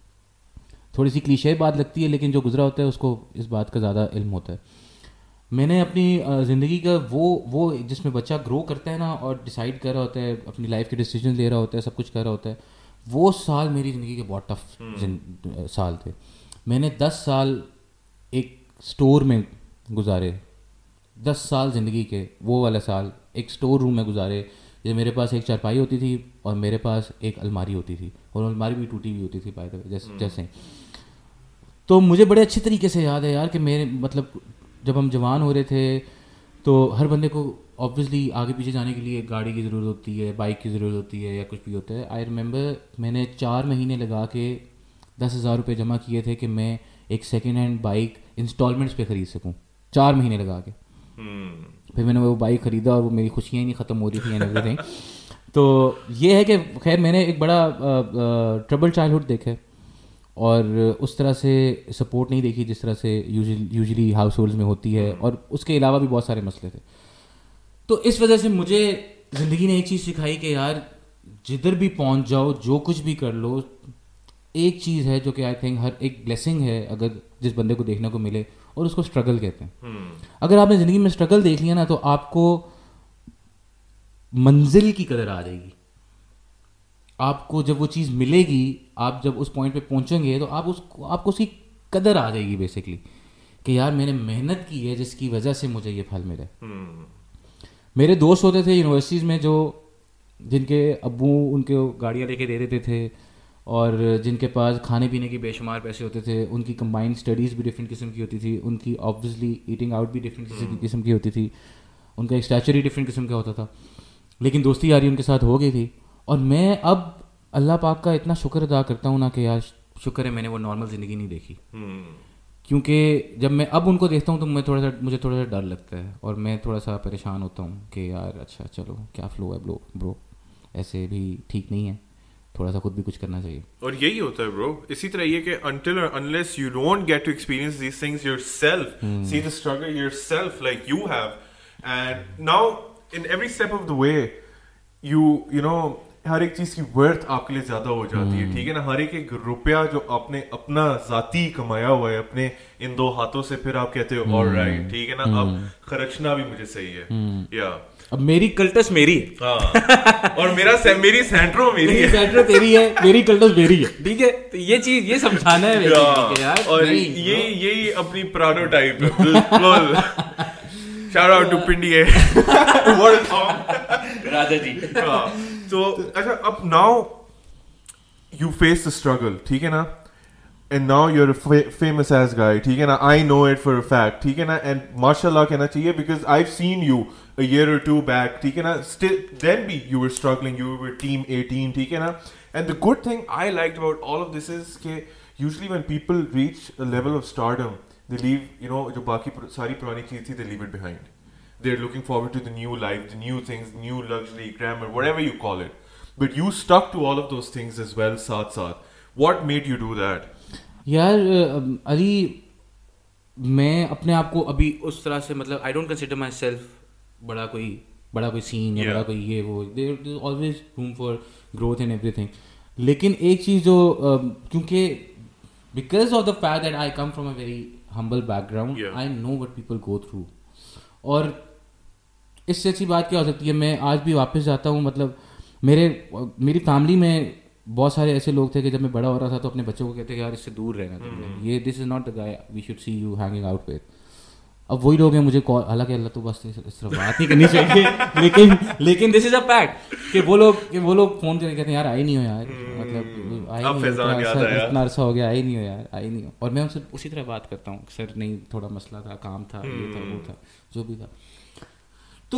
थोड़ी सी क्लीशे बात लगती है, लेकिन जो गुजरा होता है उसको इस बात का ज़्यादा इल्म होता है। मैंने अपनी ज़िंदगी का वो वो जिसमें बच्चा ग्रो करता है ना और डिसाइड कर रहा होता है, अपनी लाइफ के डिसीजन ले रहा होता है, सब कुछ कर रहा होता है, वो साल मेरी ज़िंदगी के बहुत टफ साल थे। मैंने दस साल एक स्टोर में गुजारे, दस साल ज़िंदगी के वो वाला साल एक स्टोर रूम में गुजारे, जैसे मेरे पास एक चारपाई होती थी और मेरे पास एक अलमारी होती थी, और अलमारी भी टूटी हुई होती थी बाय द वे, जैसे जैसे तो मुझे बड़े अच्छे तरीके से याद है यार कि मेरे मतलब जब हम जवान हो रहे थे, तो हर बंदे को ऑब्वियसली आगे पीछे जाने के लिए गाड़ी की ज़रूरत होती है, बाइक की ज़रूरत होती है, या कुछ भी होता है। आई रिमेंबर मैंने चार महीने लगा के दस हज़ार रुपये जमा किए थे कि मैं एक सेकेंड हैंड बाइक इंस्टॉलमेंट्स पे ख़रीद सकूं, चार महीने लगा के। hmm. फिर मैंने वो बाइक ख़रीदा और वो मेरी खुशियाँ ही नहीं ख़त्म हो रही थी एंड एवरीथिंग। तो ये है कि खैर मैंने एक बड़ा ट्रबल चाइल्डहुड देखा, और उस तरह से सपोर्ट नहीं देखी जिस तरह से यूजुअली हाउस होल्ड्स में होती है, और उसके अलावा भी बहुत सारे मसले थे। तो इस वजह से मुझे ज़िंदगी ने एक चीज़ सिखाई कि यार जिधर भी पहुंच जाओ, जो कुछ भी कर लो, एक चीज़ है जो कि आई थिंक हर एक ब्लेसिंग है अगर जिस बंदे को देखने को मिले, और उसको स्ट्रगल कहते हैं। hmm. अगर आपने ज़िंदगी में स्ट्रगल देख लिया ना, तो आपको मंजिल की कदर आ जाएगी। आपको जब वो चीज़ मिलेगी, आप जब उस पॉइंट पे पहुंचेंगे, तो आप उसको आपको उसकी कदर आ जाएगी बेसिकली, कि यार मैंने मेहनत की है जिसकी वजह से मुझे ये फल मिले। hmm. मेरे दोस्त होते थे यूनिवर्सिटीज़ में जो जिनके अब्बू उनके गाड़ियाँ लेके दे देते थे, और जिनके पास खाने पीने की बेशुमार पैसे होते थे, उनकी कंबाइंड स्टडीज़ भी डिफरेंट किस्म की होती थी, उनकी ऑब्वियसली ईटिंग आउट भी डिफरेंट किस्म की होती थी, उनका स्टैचर ही डिफरेंट किस्म का होता था, लेकिन दोस्ती यारी उनके साथ हो गई थी। और मैं अब अल्लाह पाक का इतना शुक्र अदा करता हूँ ना कि यार शुक्र है मैंने वो नॉर्मल ज़िंदगी नहीं देखी, क्योंकि जब मैं अब उनको देखता हूँ तो मैं थोड़ा सा मुझे थोड़ा सा डर लगता है, और मैं थोड़ा सा परेशान होता हूँ कि यार अच्छा चलो क्या फ़्लो है ब्रो ब्रो ऐसे भी ठीक नहीं है, थोड़ा सा खुद भी कुछ करना चाहिए. और यही होता है ब्रो, इसी तरह ये कि until or unless you don't get to experience these things yourself, hmm. see the struggle yourself like you have, and now in every step of the way you you know हर एक चीज की worth आपके लिए ज्यादा हो जाती है, ठीक है ना. हर एक एक रुपया जो आपने अपना जाती कमाया हुआ है अपने इन दो हाथों से, फिर आप कहते हो ऑलराइट, ठीक है ना, अब खर्चना भी मुझे सही है. या अब मेरी कल्टस मेरी है, हाँ, और मेरा से, मेरी सेंट्रो मेरी है, सेंट्रो तेरी है, मेरी कल्टस मेरी है, ठीक है. तो ये चीज ये समझाना है यार. और ये यही अपनी प्राडो टाइप है बिल्कुल. Shout out to Pindi. What a song. Raja ji. So, अच्छा, अब now you face the struggle, ठीक है ना, and now you're a fa- famous ass guy, ठीक है ना. I know it for a fact, ठीक है ना, and माशाल्लाह कहना चाहिए because I've seen you a year or two back, ठीक है ना. Still, then be you were struggling, you were team eighteen, ठीक है ना. And the good thing I liked about all of this is कि usually when people reach a level of stardom, they leave, you know, जो बाकी सारी पुरानी चीज़ थी, they leave it behind. They're looking forward to the new life, the new things, new luxury, glamour, whatever you call it. But you stuck to all of those things as well, साथ साथ. What made you do that? यार अली, मैं अपने आप को अभी उस तरह से, मतलब I don't consider myself बड़ा कोई बड़ा कोई सीन या बड़ा कोई ये वो. There's always room for growth and everything. लेकिन एक चीज़ जो क्योंकि because of the fact that I come from a very humble background, yeah. I know what people go through. और इससे अच्छी बात क्या हो सकती है. मैं आज भी वापस जाता हूँ, मतलब मेरे मेरी फैमिली में बहुत सारे ऐसे लोग थे कि जब मैं बड़ा हो रहा था तो अपने बच्चों को कहते हैं यार इससे दूर रहना चाहिए, mm. ये this is not the guy we should see you hanging out with. अब वही लोग हैं मुझे कॉल, हालांकि अल्लाह तो बस इस तरफ बात नहीं करनी चाहिए लेकिन लेकिन दिस इज अ फैक्ट कि वो लोग कि वो लोग फोन करके कहते हैं यार आए नहीं हो यार, मतलब आए नहीं, इतना अरसा हो गया, आए नहीं हो यार, आए नहीं हो. और मैं उनसे उसी तरह बात करता हूँ, सर नहीं थोड़ा मसला था, काम था, ये था वो था, जो भी था. तो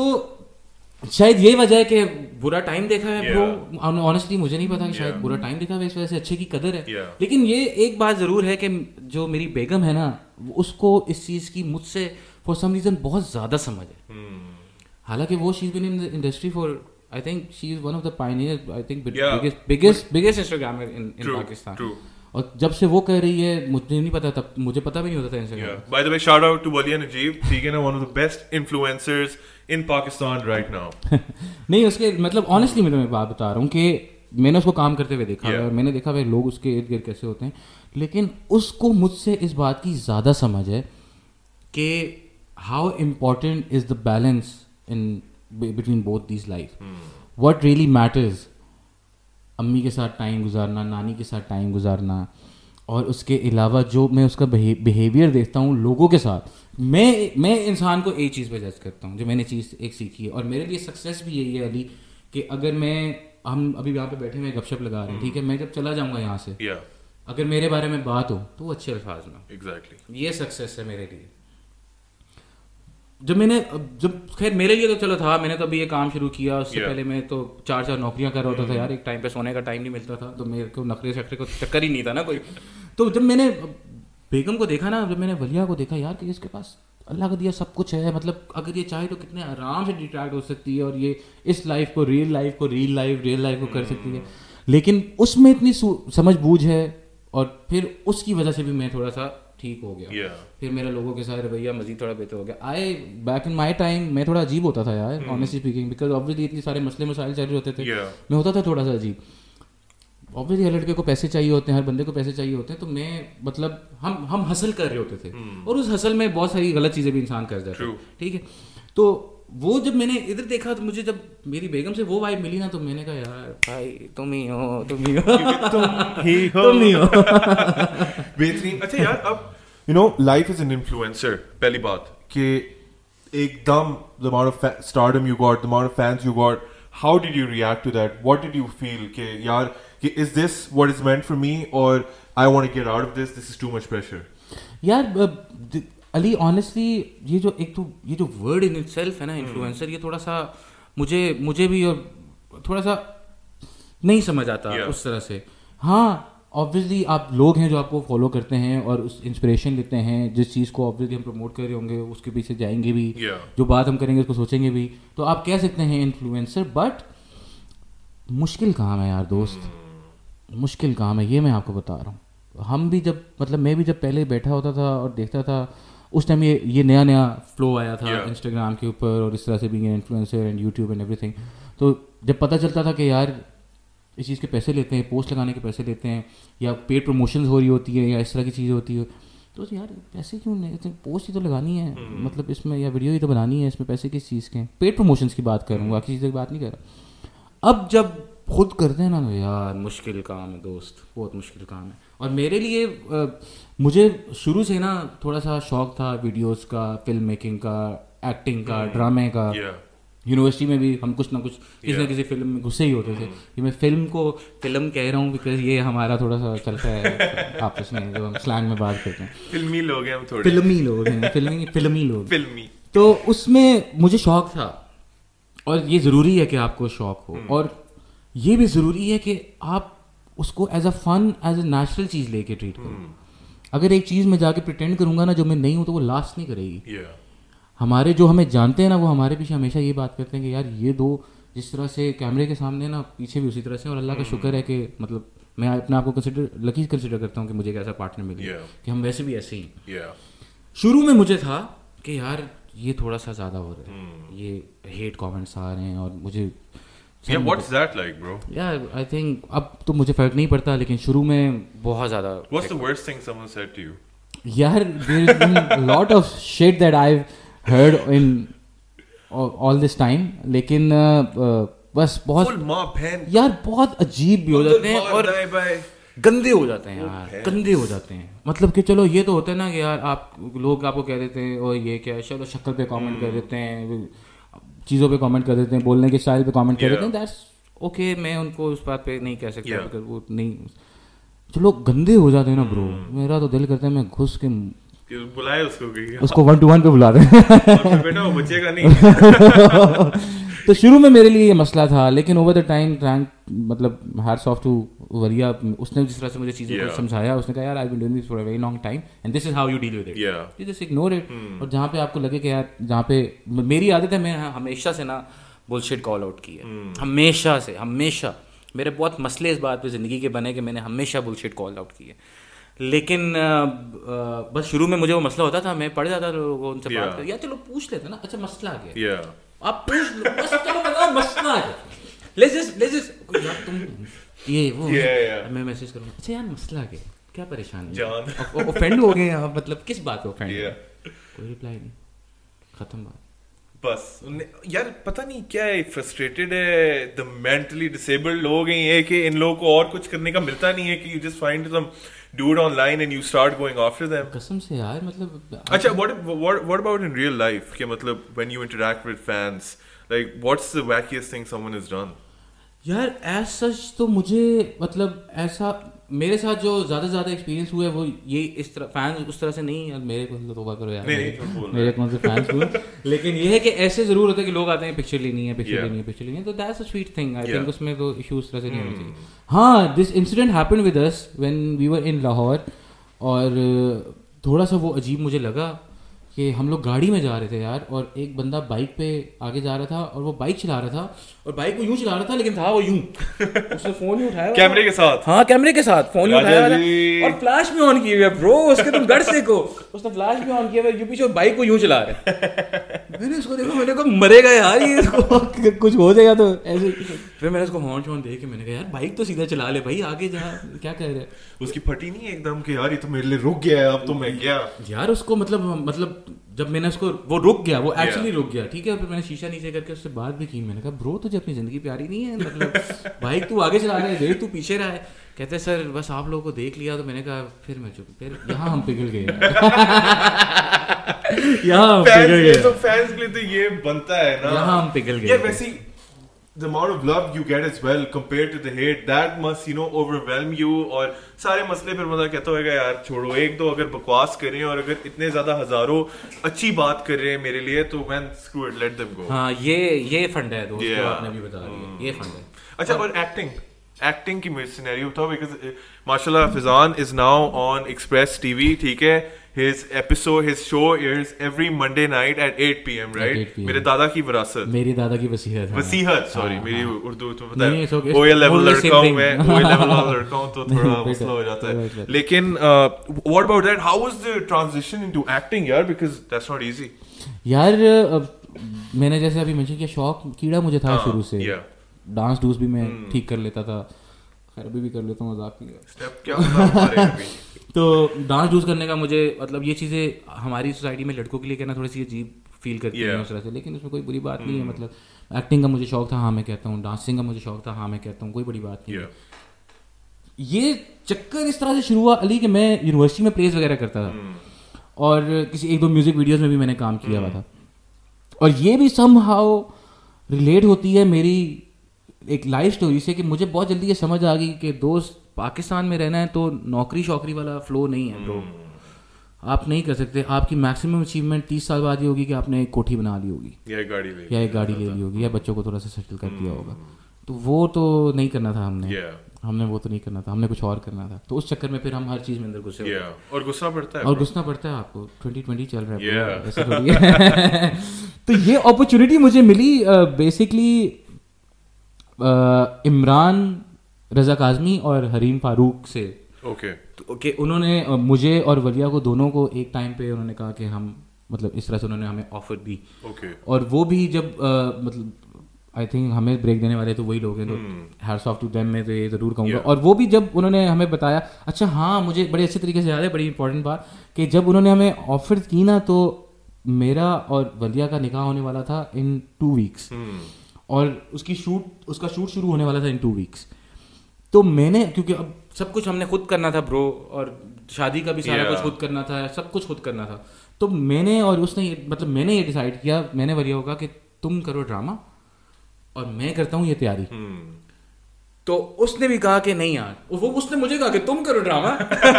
शायद यही वजह है कि बुरा टाइम देखा है ब्रो. ऑनेस्टली मुझे नहीं पता कि शायद बुरा टाइम देखा है, इस वजह से अच्छे की कदर है. yeah. लेकिन ये एक बात ज़रूर है कि जो मेरी बेगम है ना, उसको इस चीज़ की मुझसे फॉर सम रीज़न बहुत ज़्यादा समझ है. hmm. हालांकि वो she is been in the industry for, I think she is one of the pioneer, I think biggest biggest biggest Instagrammer in in Pakistan. और जब से वो कह रही है मुझे नहीं पता, तब मुझे पता भी नहीं होता था Instagram. By the way shout out to Waliya Najeeb, ठीक है ना, one of the best influencers in Pakistan right now. नहीं उसके मतलब ऑनेस्टली मैं तुम्हें बात बता रहा हूँ कि मैंने उसको काम करते हुए देखा है और मैंने देखा है लोग उसके इर्द गिर्द कैसे होते हैं, लेकिन उसको मुझसे इस बात की ज़्यादा समझ है कि how important is the balance in between both these life. What really matters, अम्मी के साथ टाइम गुजारना, नानी के साथ टाइम गुजारना, और उसके अलावा जो मैं उसका बिहेवियर देखता हूँ लोगों के साथ, मैं मैं इंसान को एक चीज़ पे जज करता हूँ जो मैंने चीज़ एक सीखी है. और मेरे लिए सक्सेस भी यही है अली कि अगर मैं, हम अभी यहाँ पे बैठे हुए गपशप लगा रहे हैं, ठीक है, मैं जब चला जाऊँगा यहाँ से, yeah. अगर मेरे बारे में बात हो तो वो अच्छे अल्फाज में. एग्जैक्टली, ये सक्सेस है मेरे लिए. जब मैंने जब खैर मेरे लिए तो चलो था, मैंने तो अभी ये काम शुरू किया, उससे yeah. पहले मैं तो चार चार नौकरियां कर रहा होता mm-hmm. था यार, एक टाइम पे सोने का टाइम नहीं मिलता था, तो मेरे को नखरे शखरे को चक्कर ही नहीं था ना कोई. तो जब मैंने बेगम को देखा ना, जब मैंने वलिया को देखा यार कि इसके पास अल्लाह का दिया सब कुछ है, मतलब अगर ये चाहे तो कितने आराम से डिट्रैक्ट हो सकती है और ये इस लाइफ को रियल लाइफ को रियल लाइफ रियल लाइफ को कर सकती है, लेकिन उसमें इतनी समझ बूझ है. और फिर उसकी वजह से भी मैं थोड़ा सा ठीक हो गया. yeah. फिर मेरा लोगों के साथ रवैया मजीद थोड़ा बेहतर हो गया. आई बैक इन माई टाइम मैं थोड़ा अजीब होता था यार, ऑनेस्टली स्पीकिंग, बिकॉज ऑब्वियसली इतने सारे मसले मसाइल चल रहे होते थे, yeah. मैं होता था थोड़ा सा अजीब. ऑब्वियसली हर लड़के को पैसे चाहिए होते हैं, हर बंदे को पैसे चाहिए होते हैं, तो मैं मतलब हम हम हसल कर रहे होते थे, hmm. और उस हसल में बहुत सारी गलत चीज़ें भी इंसान कर जाता है, ठीक है. तो वो जब मैंने इधर देखा तो मुझे जब मेरी बेगम से वो वाइब मिली ना, तो मैंने कहा यार भाई तुम ही हो, तुम ही हो, तुम ही हो, तुम ही हो. बेहतरीन. अच्छा यार, अब you know life is an influencer. पहली बात कि एकदम the amount of stardom you got, the amount of fans you got, how did you react to that? What did you feel कि यार कि is this what is meant for me और I want to get out of this, this is too much pressure? यार Ali honestly ये जो एक तो ये जो वर्ड इन इटसेल्फ है ना इन्फ्लुएंसर, ये थोड़ा सा मुझे मुझे भी और थोड़ा सा नहीं समझ आता yeah. उस तरह से. हाँ ऑब्वियसली आप लोग हैं जो आपको फॉलो करते हैं और उस इंस्पिरेशन लेते हैं, जिस चीज़ को ऑब्वियसली हम प्रमोट कर रहे होंगे उसके पीछे जाएंगे भी, yeah. जो बात हम करेंगे उसको सोचेंगे भी, तो आप कह सकते हैं इन्फ्लुएंसर. बट मुश्किल काम है यार दोस्त, मुश्किल काम है, ये मैं आपको बता रहा हूँ। हम भी जब मतलब मैं भी जब पहले बैठा होता था और देखता था उस टाइम ये ये नया नया फ्लो आया था yeah. इंस्टाग्राम के ऊपर और इस तरह से being an influencer and YouTube and everything. तो जब पता चलता था कि यार इस चीज़ के पैसे लेते हैं, पोस्ट लगाने के पैसे लेते हैं, या पेड प्रमोशंस हो रही होती है या इस तरह की चीज़ें होती है, तो यार पैसे क्यों नहीं, पोस्ट ही तो लगानी है hmm. मतलब इसमें, या वीडियो ही तो बनानी है, इसमें पैसे किस चीज़ के हैं? पेड प्रमोशंस की बात करूँगा, बाकी चीज़ों की बात नहीं कर रहा। अब जब खुद करते हैं ना तो यार मुश्किल काम है दोस्त, बहुत मुश्किल काम है। और मेरे लिए आ, मुझे शुरू से ना थोड़ा सा शौक था वीडियोस का, फिल्म मेकिंग का, एक्टिंग का, mm. ड्रामे का। University yeah. में भी हम कुछ ना कुछ किसी yeah. ना किसी फिल्म में घुसे ही होते थे। कि मैं फिल्म को फिल्म कह रहा हूँ बिकॉज ये हमारा थोड़ा सा चलता है आपस में, जब हम स्लैंग में बात करते हैं। फिल्मी लोग हैं हम, थोड़े फिल्मी लोग हैं, फिल्मी फिल्मी लोग फिल्मी। तो उसमें मुझे शौक था, और ये ज़रूरी है कि आपको शौक हो, mm. और ये भी ज़रूरी है कि आप उसको as a fun, as a natural चीज़ लेके ट्रीट करो। hmm. अगर एक चीज़ में जाके प्रिटेंड करूंगा ना जो मैं नहीं हूँ, तो वो लास्ट नहीं करेगी। yeah. हमारे जो हमें जानते हैं ना, वो हमारे पीछे हमेशा ये बात करते हैं कि यार ये दो जिस तरह से कैमरे के सामने ना, पीछे भी उसी तरह से। और अल्लाह का hmm. शुक्र है कि मतलब मैं अपने आप को कंसिडर लकी कंसिडर करता हूँ कि मुझे एक ऐसा पार्टनर मिल गया yeah. कि हम वैसे भी ऐसे ही। yeah. शुरू में मुझे था कि यार ये थोड़ा सा ज़्यादा हो रहा है, hmm. ये हेट कॉमेंट्स आ रहे हैं, और मुझे Yeah, what's that like, bro? Yeah, I think अब तो मुझे फर्क नहीं पड़ता, लेकिन शुरू में बहुत ज़्यादा। What's the worst thing someone said to you? यार there has been a lot of shit that I've heard in all this time, लेकिन uh, बस बहुत Full माँ बहन यार बहुत अजीब भी हो जाते हैं और गंदे हो जाते हैं यार, गंदे हो जाते हैं। मतलब कि चलो ये तो होता है ना कि यार आप लोग आपको कह देते हैं और ये क्या, चलो शक्ल पे कमेंट कर देते हैं, चीज़ों पे कमेंट कर देते हैं, बोलने के स्टाइल पे कमेंट कर देते हैं, दैट्स ओके। मैं उनको उस बात पे नहीं कह सकता yeah. अगर वो नहीं, चलो गंदे हो जाते हैं ना ब्रो, मेरा तो दिल करता है मैं घुस के बुलाए उसको उसको वन टू वन पे बुला दे बेटा वो बचेगा नहीं। तो शुरू में मेरे लिए ये मसला था, लेकिन ओवर द टाइम रैंक मतलब हैट्स ऑफ टू वरिया, उसने जिस तरह से मुझे चीज़ों को समझाया, उसने कहा यार I been doing this for a very long time and this is how you deal with it, you just ignore it. और जहाँ पे आपको लगे कि यार, जहाँ पे मेरी आदत है, मैं हमेशा से ना बुलशिट कॉल आउट की है, hmm. हमेशा से, हमेशा मेरे बहुत मसले इस बात पे ज़िंदगी के बने कि मैंने हमेशा बुलशिट कॉल आउट की है। लेकिन आ, आ, बस शुरू में मुझे वो मसला होता था, मैं पढ़ जाता था लोगों उनसे yeah. बात कर, यार चलो पूछ लेते ना, अच्छा मसला क्या yeah. आप पूछ लो बस, चलो बताओ मसला क्या, लेट्स जस्ट लेट्स जस्ट यार तुम ये वो yeah, yeah. मैं मैसेज करूँगा, अच्छा यार मसला क्या, क्या परेशानी है, ऑफेंड हो गए आप, मतलब किस बात पे ऑफेंड, yeah. कोई रिप्लाई नहीं, खत्म बात। बस यार पता नहीं क्या है, फ्रस्ट्रेटेड है, द मेंटली डिसेबल्ड लोग हैं ये, कि इन लोगों को और कुछ करने का मिलता नहीं है, कि you just find some dude online and you start going after them. कसम से यार मतलब अच्छा, what what what about in real life? कि मतलब when you interact with fans, like what's the wackiest thing someone has done? यार as such तो मुझे मतलब ऐसा मेरे साथ जो ज़्यादा से ज़्यादा एक्सपीरियंस हुआ है वो ये इस तरह, फैन उस तरह से नहीं यार, मेरे को तौबा करो यार, नहीं, नहीं, मेरे कौन से फैंस हुए, लेकिन ये है कि ऐसे ज़रूर होता है कि लोग आते हैं पिक्चर लेनी है, पिक्चर लेनी है, पिक्चर लेनी है, तो that's a sweet thing, I think उसमें तो इशू उस तरह से नहीं होना चाहिए। हाँ, this incident happened with us when we were in Lahore, और थोड़ा सा वो अजीब मुझे लगा कि हम लोग गाड़ी में जा रहे थे यार, और एक बंदा बाइक पे आगे जा रहा था, और वो बाइक चला रहा था, और बाइक को यूं चला रहा था, लेकिन था वो यूं, उसने फोन ही उठाया कैमरे के साथ, हाँ कैमरे के साथ फोन ही उठाया और फ्लैश भी ऑन किए हुए ब्रो, उसके तुम गढ़ से को, उसने फ्लैश भी ऑन किया हुआ, यूं पीछे बाइक को यूं चला रहे। मैंने उसको देखा, मैंने कहा मरेगा यार ये, इसको कुछ हो जाएगा तो ऐसे। फिर मैंने उसको हॉर्न शॉर्न देख के मैंने कहा यार बाइक तो सीधा चला ले भाई, आगे जा, क्या कह रहे हैं। उसकी फटी नहीं एकदम कि यार ये तो मेरे लिए रुक गया है, अब तो मैं क्या यार उसको मतलब मतलब जब मैंने उसको, वो रुक गया, वो एक्चुअली रुक गया, ठीक है। फिर मैंने शीशा नीचे करके उससे बात भी की, मैंने कहा ब्रो तुझे अपनी जिंदगी प्यारी नहीं है, मतलब बाइक तू आगे चला रहा है, देख तू पीछे रहा है। कहते सर बस आप लोगों को देख लिया, तो मैंने कहा फिर मैं चुप, फिर यहाँ हम पिघल गए यहाँ पिघल गए, तो फैंस के लिए तो ये बनता है ना, यहाँ हम पिघल गए। वैसे the amount of love you get as well compared to the hate, that must you know overwhelm you, और सारे मसले फिर मतलब कहता होगा यार छोड़ो, एक दो अगर बकवास करें और अगर इतने ज्यादा हजारों अच्छी बात कर रहे हैं मेरे लिए, तो man screw it, let them go। हाँ ये ये फंड है दोस्त, yeah. आपने भी बता दिया, ये फंड है। अच्छा, और एक्टिंग एक्टिंग की सिनेरियो था बिकॉज माशाल्लाह Fizan is now on Express TV, ठीक है. His episode, his show airs every Monday night at eight p m right? eight p m मेरे दादा की विरासत. मेरी दादा की वसीहत. वसीहत, सॉरी, मेरी उर्दू तो पता है. okay. O A level लड़का हूँ मैं, O A level वाला लड़का हूँ तो थोड़ा मसला हो जाता है. लेकिन what about that? How was the transition into acting यार? Because that's not easy. यार मैंने जैसे अभी मेंशन किया, शौक कीड़ा मुझे था शुरू से. डांस डूस भी मैं ठीक कर लेता था, खैर अभी भी कर लेता हूँ, मजाक नहीं. स्टेप क्या होता हमारे अभी. तो डांस डूस करने का मुझे मतलब ये चीज़ें हमारी सोसाइटी में लड़कों के लिए कहना थोड़ी सी अजीब फील करती है उस तरह से, लेकिन उसमें कोई बुरी बात नहीं है. मतलब एक्टिंग का मुझे शौक था, हाँ मैं कहता हूँ. डांसिंग का मुझे शौक था, हाँ मैं कहता हूँ. कोई बड़ी बात नहीं है. ये चक्कर इस तरह से शुरू हुआ अली कि मैं यूनिवर्सिटी में प्लेस वगैरह करता था और किसी एक दो म्यूजिक वीडियोस में भी मैंने काम किया हुआ था. और ये भी समहाउ रिलेट होती है मेरी एक लाइफ स्टोरी से कि मुझे बहुत जल्दी ये समझ आ गई कि दोस्त पाकिस्तान में रहना है तो नौकरी शौकरी वाला फ्लो नहीं है ब्रो. आप नहीं कर सकते. आपकी मैक्सिमम अचीवमेंट तीस साल बाद ये होगी कि आपने एक कोठी बना ली होगी या एक गाड़ी ले या एक गाड़ी ले ली होगी या बच्चों को थोड़ा सा सेटल कर दिया होगा. तो वो तो नहीं करना था हमने. yeah. हमने वो तो नहीं करना था, हमने कुछ और करना था. तो उस चक्कर में फिर हम हर चीज में अंदर घुसे. yeah. और गुस्सा पड़ता है और गुस्सा पड़ता है आपको. ट्वेंटी ट्वेंटी चल रहा है yeah. ऐसे थोड़ी है. तो ये अपॉर्चुनिटी मुझे मिली बेसिकली इमरान रजा काजमी और हरीम फारूक से. ओके ओके उन्होंने मुझे और वलिया को दोनों को एक टाइम पे उन्होंने कहा कि हम मतलब इस तरह से उन्होंने हमें ऑफर दी. okay. और वो भी जब uh, मतलब आई थिंक हमें ब्रेक देने वाले तो वही लोग हैं, तो हैट्स ऑफ टू देम मैं तो ये ज़रूर कहूँगा. और वो भी जब उन्होंने हमें बताया, अच्छा हाँ मुझे बड़े अच्छे तरीके से याद है, बड़ी इंपॉर्टेंट बात कि जब उन्होंने हमें ऑफर की ना तो मेरा और वलिया का निकाह होने वाला था इन टू वीक्स और उसकी शूट उसका शूट शुरू होने वाला था इन टू वीक्स. तो मैंने क्योंकि अब सब कुछ हमने खुद करना था ब्रो, और शादी का भी सारा yeah. कुछ खुद करना था, सब कुछ खुद करना था. तो मैंने और उसने मतलब मैंने ये डिसाइड किया, मैंने वलिया होगा कि तुम करो ड्रामा और मैं करता हूँ ये तैयारी. hmm. तो उसने भी कहा कि नहीं यार, वो उसने मुझे कहा कि तुम करो ड्रामा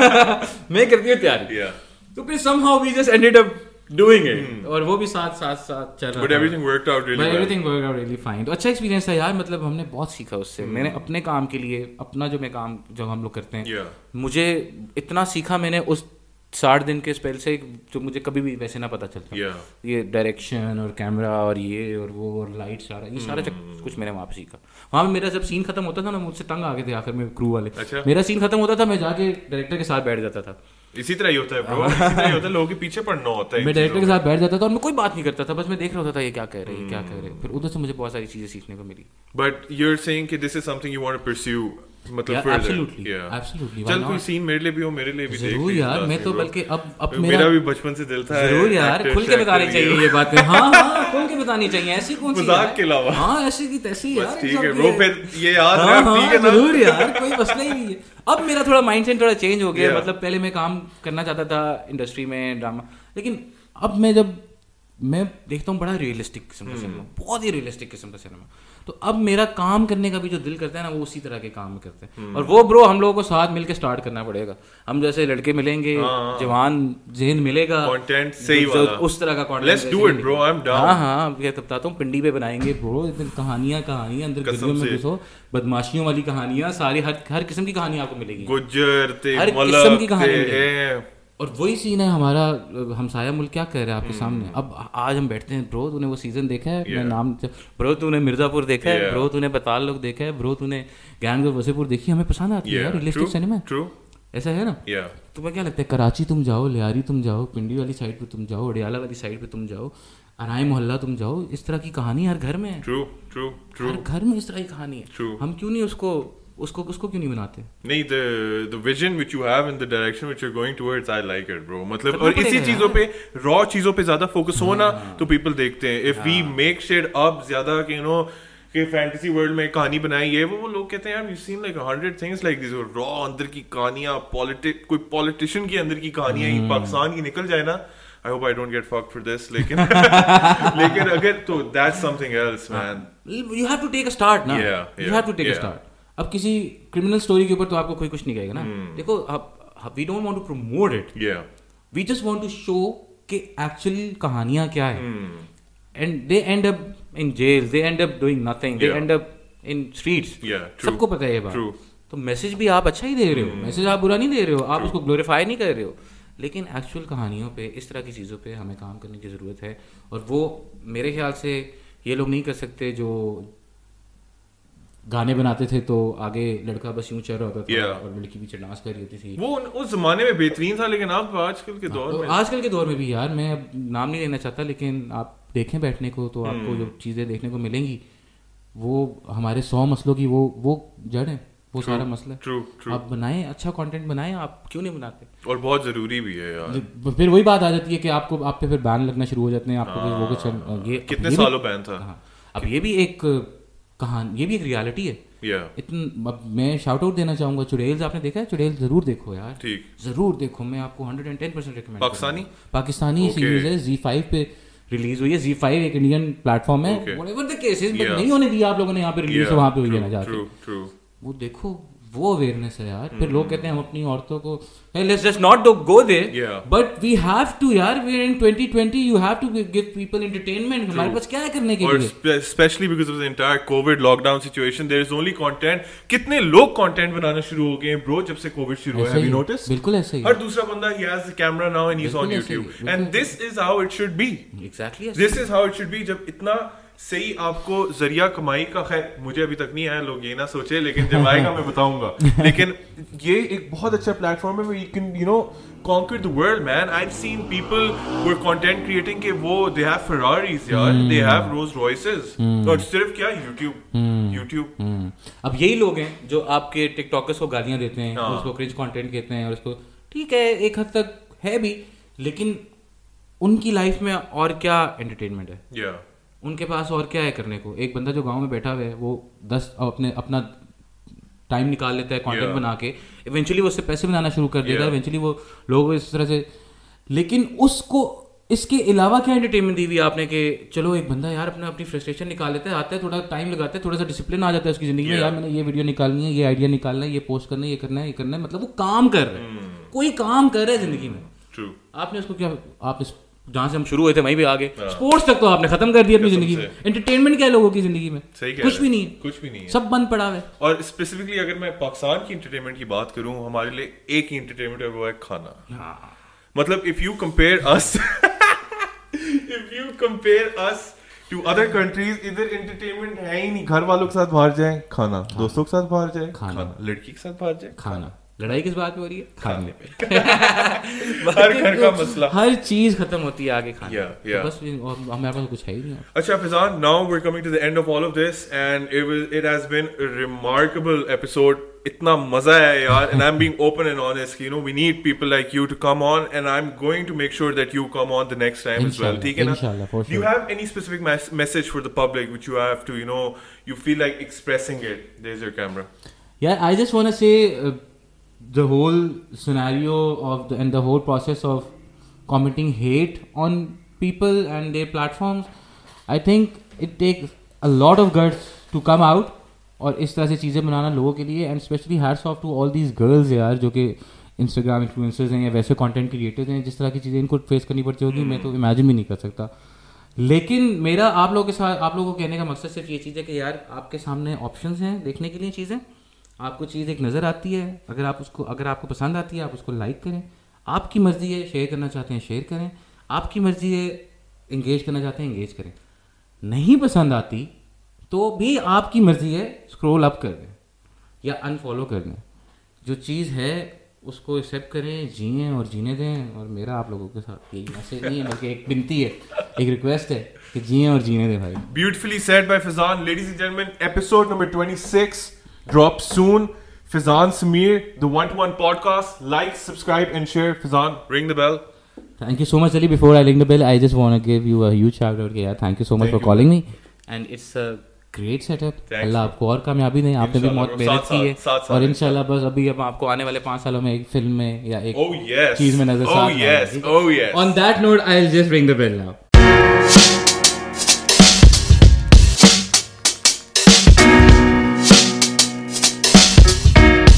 मैं करती हूँ तैयारी. yeah. तो फिर somehow we just ended up doing it. hmm. और वो भी साथ साथ साथ चल रहा. But everything worked out really well. everything worked out really fine. तो अच्छा एक्सपीरियंस था यार. मतलब हमने बहुत सीखा उससे. hmm. मैंने अपने काम के लिए अपना जो मैं काम जो हम लोग करते हैं yeah. मुझे इतना सीखा मैंने उस साठ दिन के स्पेल से जो मुझे कभी भी वैसे ना पता चलता. yeah. ये डायरेक्शन और कैमरा और ये और वो और लाइट सारा ये सारा hmm. कुछ मैंने वहाँ पे सीखा. वहाँ पे मेरा जब सीन खत्म होता था ना, मुझसे तंग आ गए थे आखिर में क्रू वाले. अच्छा. मेरा सीन खत्म होता था, मैं जाके डायरेक्टर के साथ बैठ जाता था. इसी तरह ही होता है ब्रो. इसी तरह ही होता है, लोगों के पीछे पड़ना होता है. मैं डायरेक्टर के साथ बैठ जाता था और मैं कोई बात नहीं करता था, बस मैं देख रहा होता था ये क्या कह रहे हैं क्या कह रहे हैं. फिर उधर से मुझे बहुत सारी चीजें सीखने को मिली. बट यू आर सेइंग कि this is something you want to pursue. मतलब फर्दर. Absolutely absolutely. चल कोई सीन मेरे लिए भी हो, मेरे लिए भी देख. जरूर यार. मैं तो बल्कि अब अब मेरा भी बचपन से दिल था. जरूर यार, खुल के बतानी चाहिए ये बातें. हाँ हाँ खुल के बतानी चाहिए. ऐसी कौन सी मजाक के अलावा. हाँ ऐसी की तैसी यार. ठीक है ब्रो, फिर ये याद रख. ठीक है ना. जरूर यार, कोई मसला ही नहीं है. अब मेरा थोड़ा माइंडसेट थोड़ा चेंज हो गया. मतलब पहले मैं काम करना चाहता था इंडस्ट्री में ड्रामा, लेकिन अब मैं जब मैं देखता हूँ बड़ा रियलिस्टिक किस्म का सिनेमा, बहुत ही रियलिस्टिक किस्म का सिनेमा. तो अब मेरा काम करने का भी जो दिल करता है ना, वो उसी तरह के काम करते हैं. और वो ब्रो हम लोगों को साथ मिलके स्टार्ट करना पड़ेगा. हम जैसे लड़के मिलेंगे, जवान जेन मिलेगा, कंटेंट सही वाला, उस तरह का content. Let's do it bro, I am down. हाँ हाँ मैं बताता हूँ, पिंडी पे बनाएंगे ब्रो. कहानियां कहानियां अंदर गलियों में घुसो, बदमाशियों वाली कहानियां सारी, हर हर किस्म की कहानी आपको मिलेगी. गुज्जर ते हर किस्म की कहानी. और वही सीन है हमारा. हमसाया मुल्क क्या कह रहा है आपके सामने. अब आज हम बैठते हैं, ब्रो तूने वो सीजन देखा है, मैं नाम, ब्रो तूने मिर्जापुर देखा है, ब्रो तूने बताल लोग देखा है, ब्रो तूने गैंग्स ऑफ वसेपुर देखी. हमें पसंद आती है यार रियलिस्टिक सिनेमा. ऐसा है ना. तुम्हें क्या लगता है, कराची तुम जाओ, लियारी तुम जाओ, पिंडी वाली साइड पे तुम जाओ, अडियाला वाली साइड पे तुम जाओ, अराई मोहल्ला तुम जाओ, इस तरह की कहानी हर घर में है. True true true. हर घर में इस तरह की कहानी है. हम क्यों नहीं उसको उसको उसको क्यों नहीं बनाते. नहीं, the the vision which you have and the direction which you're going towards, I like it bro. मतलब और इसी चीजों पे, रॉ चीजों पे ज्यादा फोकस हो ना, तो पीपल देखते हैं. If we make shade up ज्यादा कि यू नो कि फैंटेसी वर्ल्ड में कहानी बनाई है, वो वो लोग कहते हैं यार you seen like hundred things like this. रॉ अंदर की कहानियां, पॉलिटिक कोई पॉलिटिशियन की अंदर की कहानियां ही पाकिस्तान की निकल जाए ना. I hope I don't get fucked for this. लेकिन लेकिन अगर तो that's something else man. You have to take a start ना. Yeah, yeah, you have to take yeah. a start. अब किसी क्रिमिनल स्टोरी के ऊपर तो आपको कोई कुछ नहीं कहेगा ना. hmm. देखो अब we don't want to promote it, we just want to show कि एक्चुअली कहानियां क्या है. And they end up in jail, they end up doing nothing, they end up in streets, Yeah, true. सबको पता है ये बात। True. तो मैसेज भी आप अच्छा ही दे रहे हो, मैसेज आप बुरा नहीं दे रहे हो, आप उसको ग्लोरीफाई नहीं कर रहे हो, लेकिन एक्चुअल कहानियों पे, इस तरह की चीज़ों पे हमें काम करने की ज़रूरत है। और वो मेरे ख्याल से ये लोग नहीं कर सकते जो गाने बनाते थे तो आगे लड़का बस यूं चल रहा होता था Yeah. और लड़की पीछे डांस कर रही होती थी। वो उन- उस जमाने में बेहतरीन था, लेकिन अब आजकल के दौर तो में आजकल के दौर में भी यार, मैं अब नाम नहीं लेना चाहता, लेकिन आप देखें बैठने को तो आपको जो चीज़ें देखने को मिलेंगी वो हमारे सौ मसलों की वो वो जड़ है, वो सारा मसला है। ट्रू ट्रू आप बनाएं, अच्छा कंटेंट बनाएं, आप क्यों नहीं बनाते? और बहुत जरूरी भी है यार। फिर वही बात आ जाती है कि आपको आप पे फिर बैन लगना शुरू हो जाते हैं, आपको फिर वो कुछ ये कितने ये भी- सालों बैन था? हाँ, अब ये भी एक कहानी, ये भी एक रियलिटी है। या इतना अब मैं शाउट आउट देना चाहूंगा, चुड़ैल्स आपने देखा है? चुड़ैल जरूर देखो यार, ठीक। जरूर देखो, मैं आपको hundred and ten percent recommend Pakistani Pakistani Okay. Series है, जी फाइव पे रिलीज हुई है। जी फाइव एक इंडियन प्लेटफॉर्म है, Okay. Whatever the cases, but Yeah. नहीं होने दिया आप लोगों ने यहाँ पे रिलीज, वहाँ पे हुई है ना जाके। ट्रू ट्रू वो देखो, वो अवेयरनेस है यार। फिर लोग कहते हैं हम अपनी औरतों को let's just not go there, Yeah. But we have to यार, we are in twenty twenty, you have to give people entertainment. हमारे पास क्या है करने के और लिए? Specially because of the entire COVID lockdown situation, there is only content. कितने लोग कंटेंट बनाना शुरू हो गए हैं ब्रो जब से कोविड शुरू हुआ है, ऐसे हैव यू ही, नोटिस? बिल्कुल ऐसे ही। हर दूसरा बंदा ही has the camera now and he is on बिल्कुल ऐसे ही, YouTube, and this is how it should be. Exactly this is how it should be. जब इतना सही आपको जरिया कमाई का, खैर मुझे अभी तक नहीं आया, लोग ये ना सोचे, लेकिन जब आएगा मैं बताऊंगा। लेकिन ये एक बहुत अच्छा प्लेटफॉर्म है, you can you know conquer the world man. I've seen people who are content creating के वो they have Ferraris यार, they have Rolls Royces, और सिर्फ क्या YouTube YouTube अब यही लोग हैं जो आपके टिकटॉकर्स को गालियां देते हैं, हाँ। और उसको क्रिंज कंटेंट कहते हैं, और उसको ठीक है एक हद तक है भी, लेकिन उनकी लाइफ में और क्या एंटरटेनमेंट है? yeah उनके पास और क्या है करने को? एक बंदा जो गांव में बैठा हुआ है वो दस अपने अपना टाइम निकाल लेता है कंटेंट Yeah. बना के, इवेंचुअली वो उससे पैसे बनाना शुरू कर देता है, Yeah. इवेंचुअली वो लोग इस तरह से, लेकिन उसको इसके अलावा क्या एंटरटेनमेंट दी हुई है आपने कि चलो एक बंदा यार अपना अपनी फ्रस्ट्रेशन निकाल लेता है, आता है थोड़ा टाइम लगाता है, थोड़ा सा डिसिप्लिन आ जाता है उसकी जिंदगी में, Yeah. यार मैंने ये वीडियो निकालनी है, ये आइडिया निकालना है, ये पोस्ट करना है, ये करना है, ये करना है, मतलब वो काम कर रहा है, कोई काम कर रहा है जिंदगी में। true आपने उसको क्या, आप इस जहाँ से हम शुरू हुए थे वहीं भी आगे, स्पोर्ट्स तक तो आपने खत्म कर दिया अपनी जिंदगी में। एंटरटेनमेंट क्या है लोगों की जिंदगी में? सही कह कुछ रहे भी हैं, नहीं है, कुछ भी नहीं है। सब बंद पड़ा हुआ है। और स्पेसिफिकली अगर मैं पाकिस्तान की एंटरटेनमेंट की बात करूं, हमारे लिए एक ही एंटरटेनमेंट है, वो है खाना। मतलब if you compare us if you compare us to other countries, इधर एंटरटेनमेंट है ही नहीं। घर वालों के साथ बाहर जाए खाना, दोस्तों के साथ बाहर जाए खाना, लड़की के साथ बाहर जाए खाना, लड़ाई किस बात पे हो रही है? खाने पे। हर घर का मसला। हर चीज खत्म होती है आगे खाने Yeah, पे। yeah. तो बस और हमारे पास कुछ है ही नहीं। अच्छा Fizan, now we're coming to the end of all of this, and it was it has been a remarkable episode. इतना मजा है यार, and I'm being open and honest. You know, we need people like you to come on, and I'm going to make sure that you come on the next time as well. Inshallah, ठीक है ना? inshallah, for Do you sure. have any specific mes- message for the public which you have to, you know, you feel like expressing it? There's your camera. Yeah, I just want to say uh, the whole scenario of the, and the whole process of commenting hate on people and their platforms, I think it takes a lot of guts to come out और इस तरह से चीज़ें बनाना लोगों के लिए, and specially hats off to all these girls यार जो कि इंस्टाग्राम इन्फ्लुएंसर्स हैं या वैसे कंटेंट क्रिएटर्स हैं, जिस तरह की चीज़ें इनको फेस करनी पड़ती होगी मैं तो इमेजिन भी नहीं कर सकता। लेकिन मेरा आप लोगों के साथ, आप लोगों को कहने का मकसद सिर्फ ये चीज़ है कि यार आपके सामने ऑप्शंस हैं देखने के लिए चीज़ें, आपको चीज़ एक नज़र आती है, अगर आप उसको अगर आपको पसंद आती है आप उसको लाइक करें, आपकी मर्ज़ी है शेयर करना चाहते हैं शेयर करें, आपकी मर्ज़ी है इंगेज करना चाहते हैं इंगेज करें, नहीं पसंद आती तो भी आपकी मर्ज़ी है स्क्रॉल अप कर दें या अनफॉलो कर दें। जो चीज़ है उसको एक्सेप्ट करें, जिएं और जीने दें। और मेरा आप लोगों के साथ यही मैसेज नहीं है बल्कि एक विनती है, एक रिक्वेस्ट है कि जिएं और जीने दें भाई। Beautifully said by Fizan. Ladies and gentlemen, episode number twenty-six drops soon. Fizan Samir, the one to one podcast. Like, subscribe, and share. Fizan, ring the bell. Thank you so much, Ali. Before I ring the bell, I just want to give you a huge shout out. Yeah, thank you so much Thank for you. calling me. And it's a great setup. Thanks, Allah man. आपको और कामयाबी दें, आपने भी इंशाल्लाह, बहुत bro. मेहनत साथ की है साथ, साथ साथ और इंशाल्लाह बस अभी अब आपको आने वाले पाँच सालों में एक फिल्म में या एक Oh yes. चीज में नजर Oh yes. Oh yes. On that note, I'll just ring the bell now.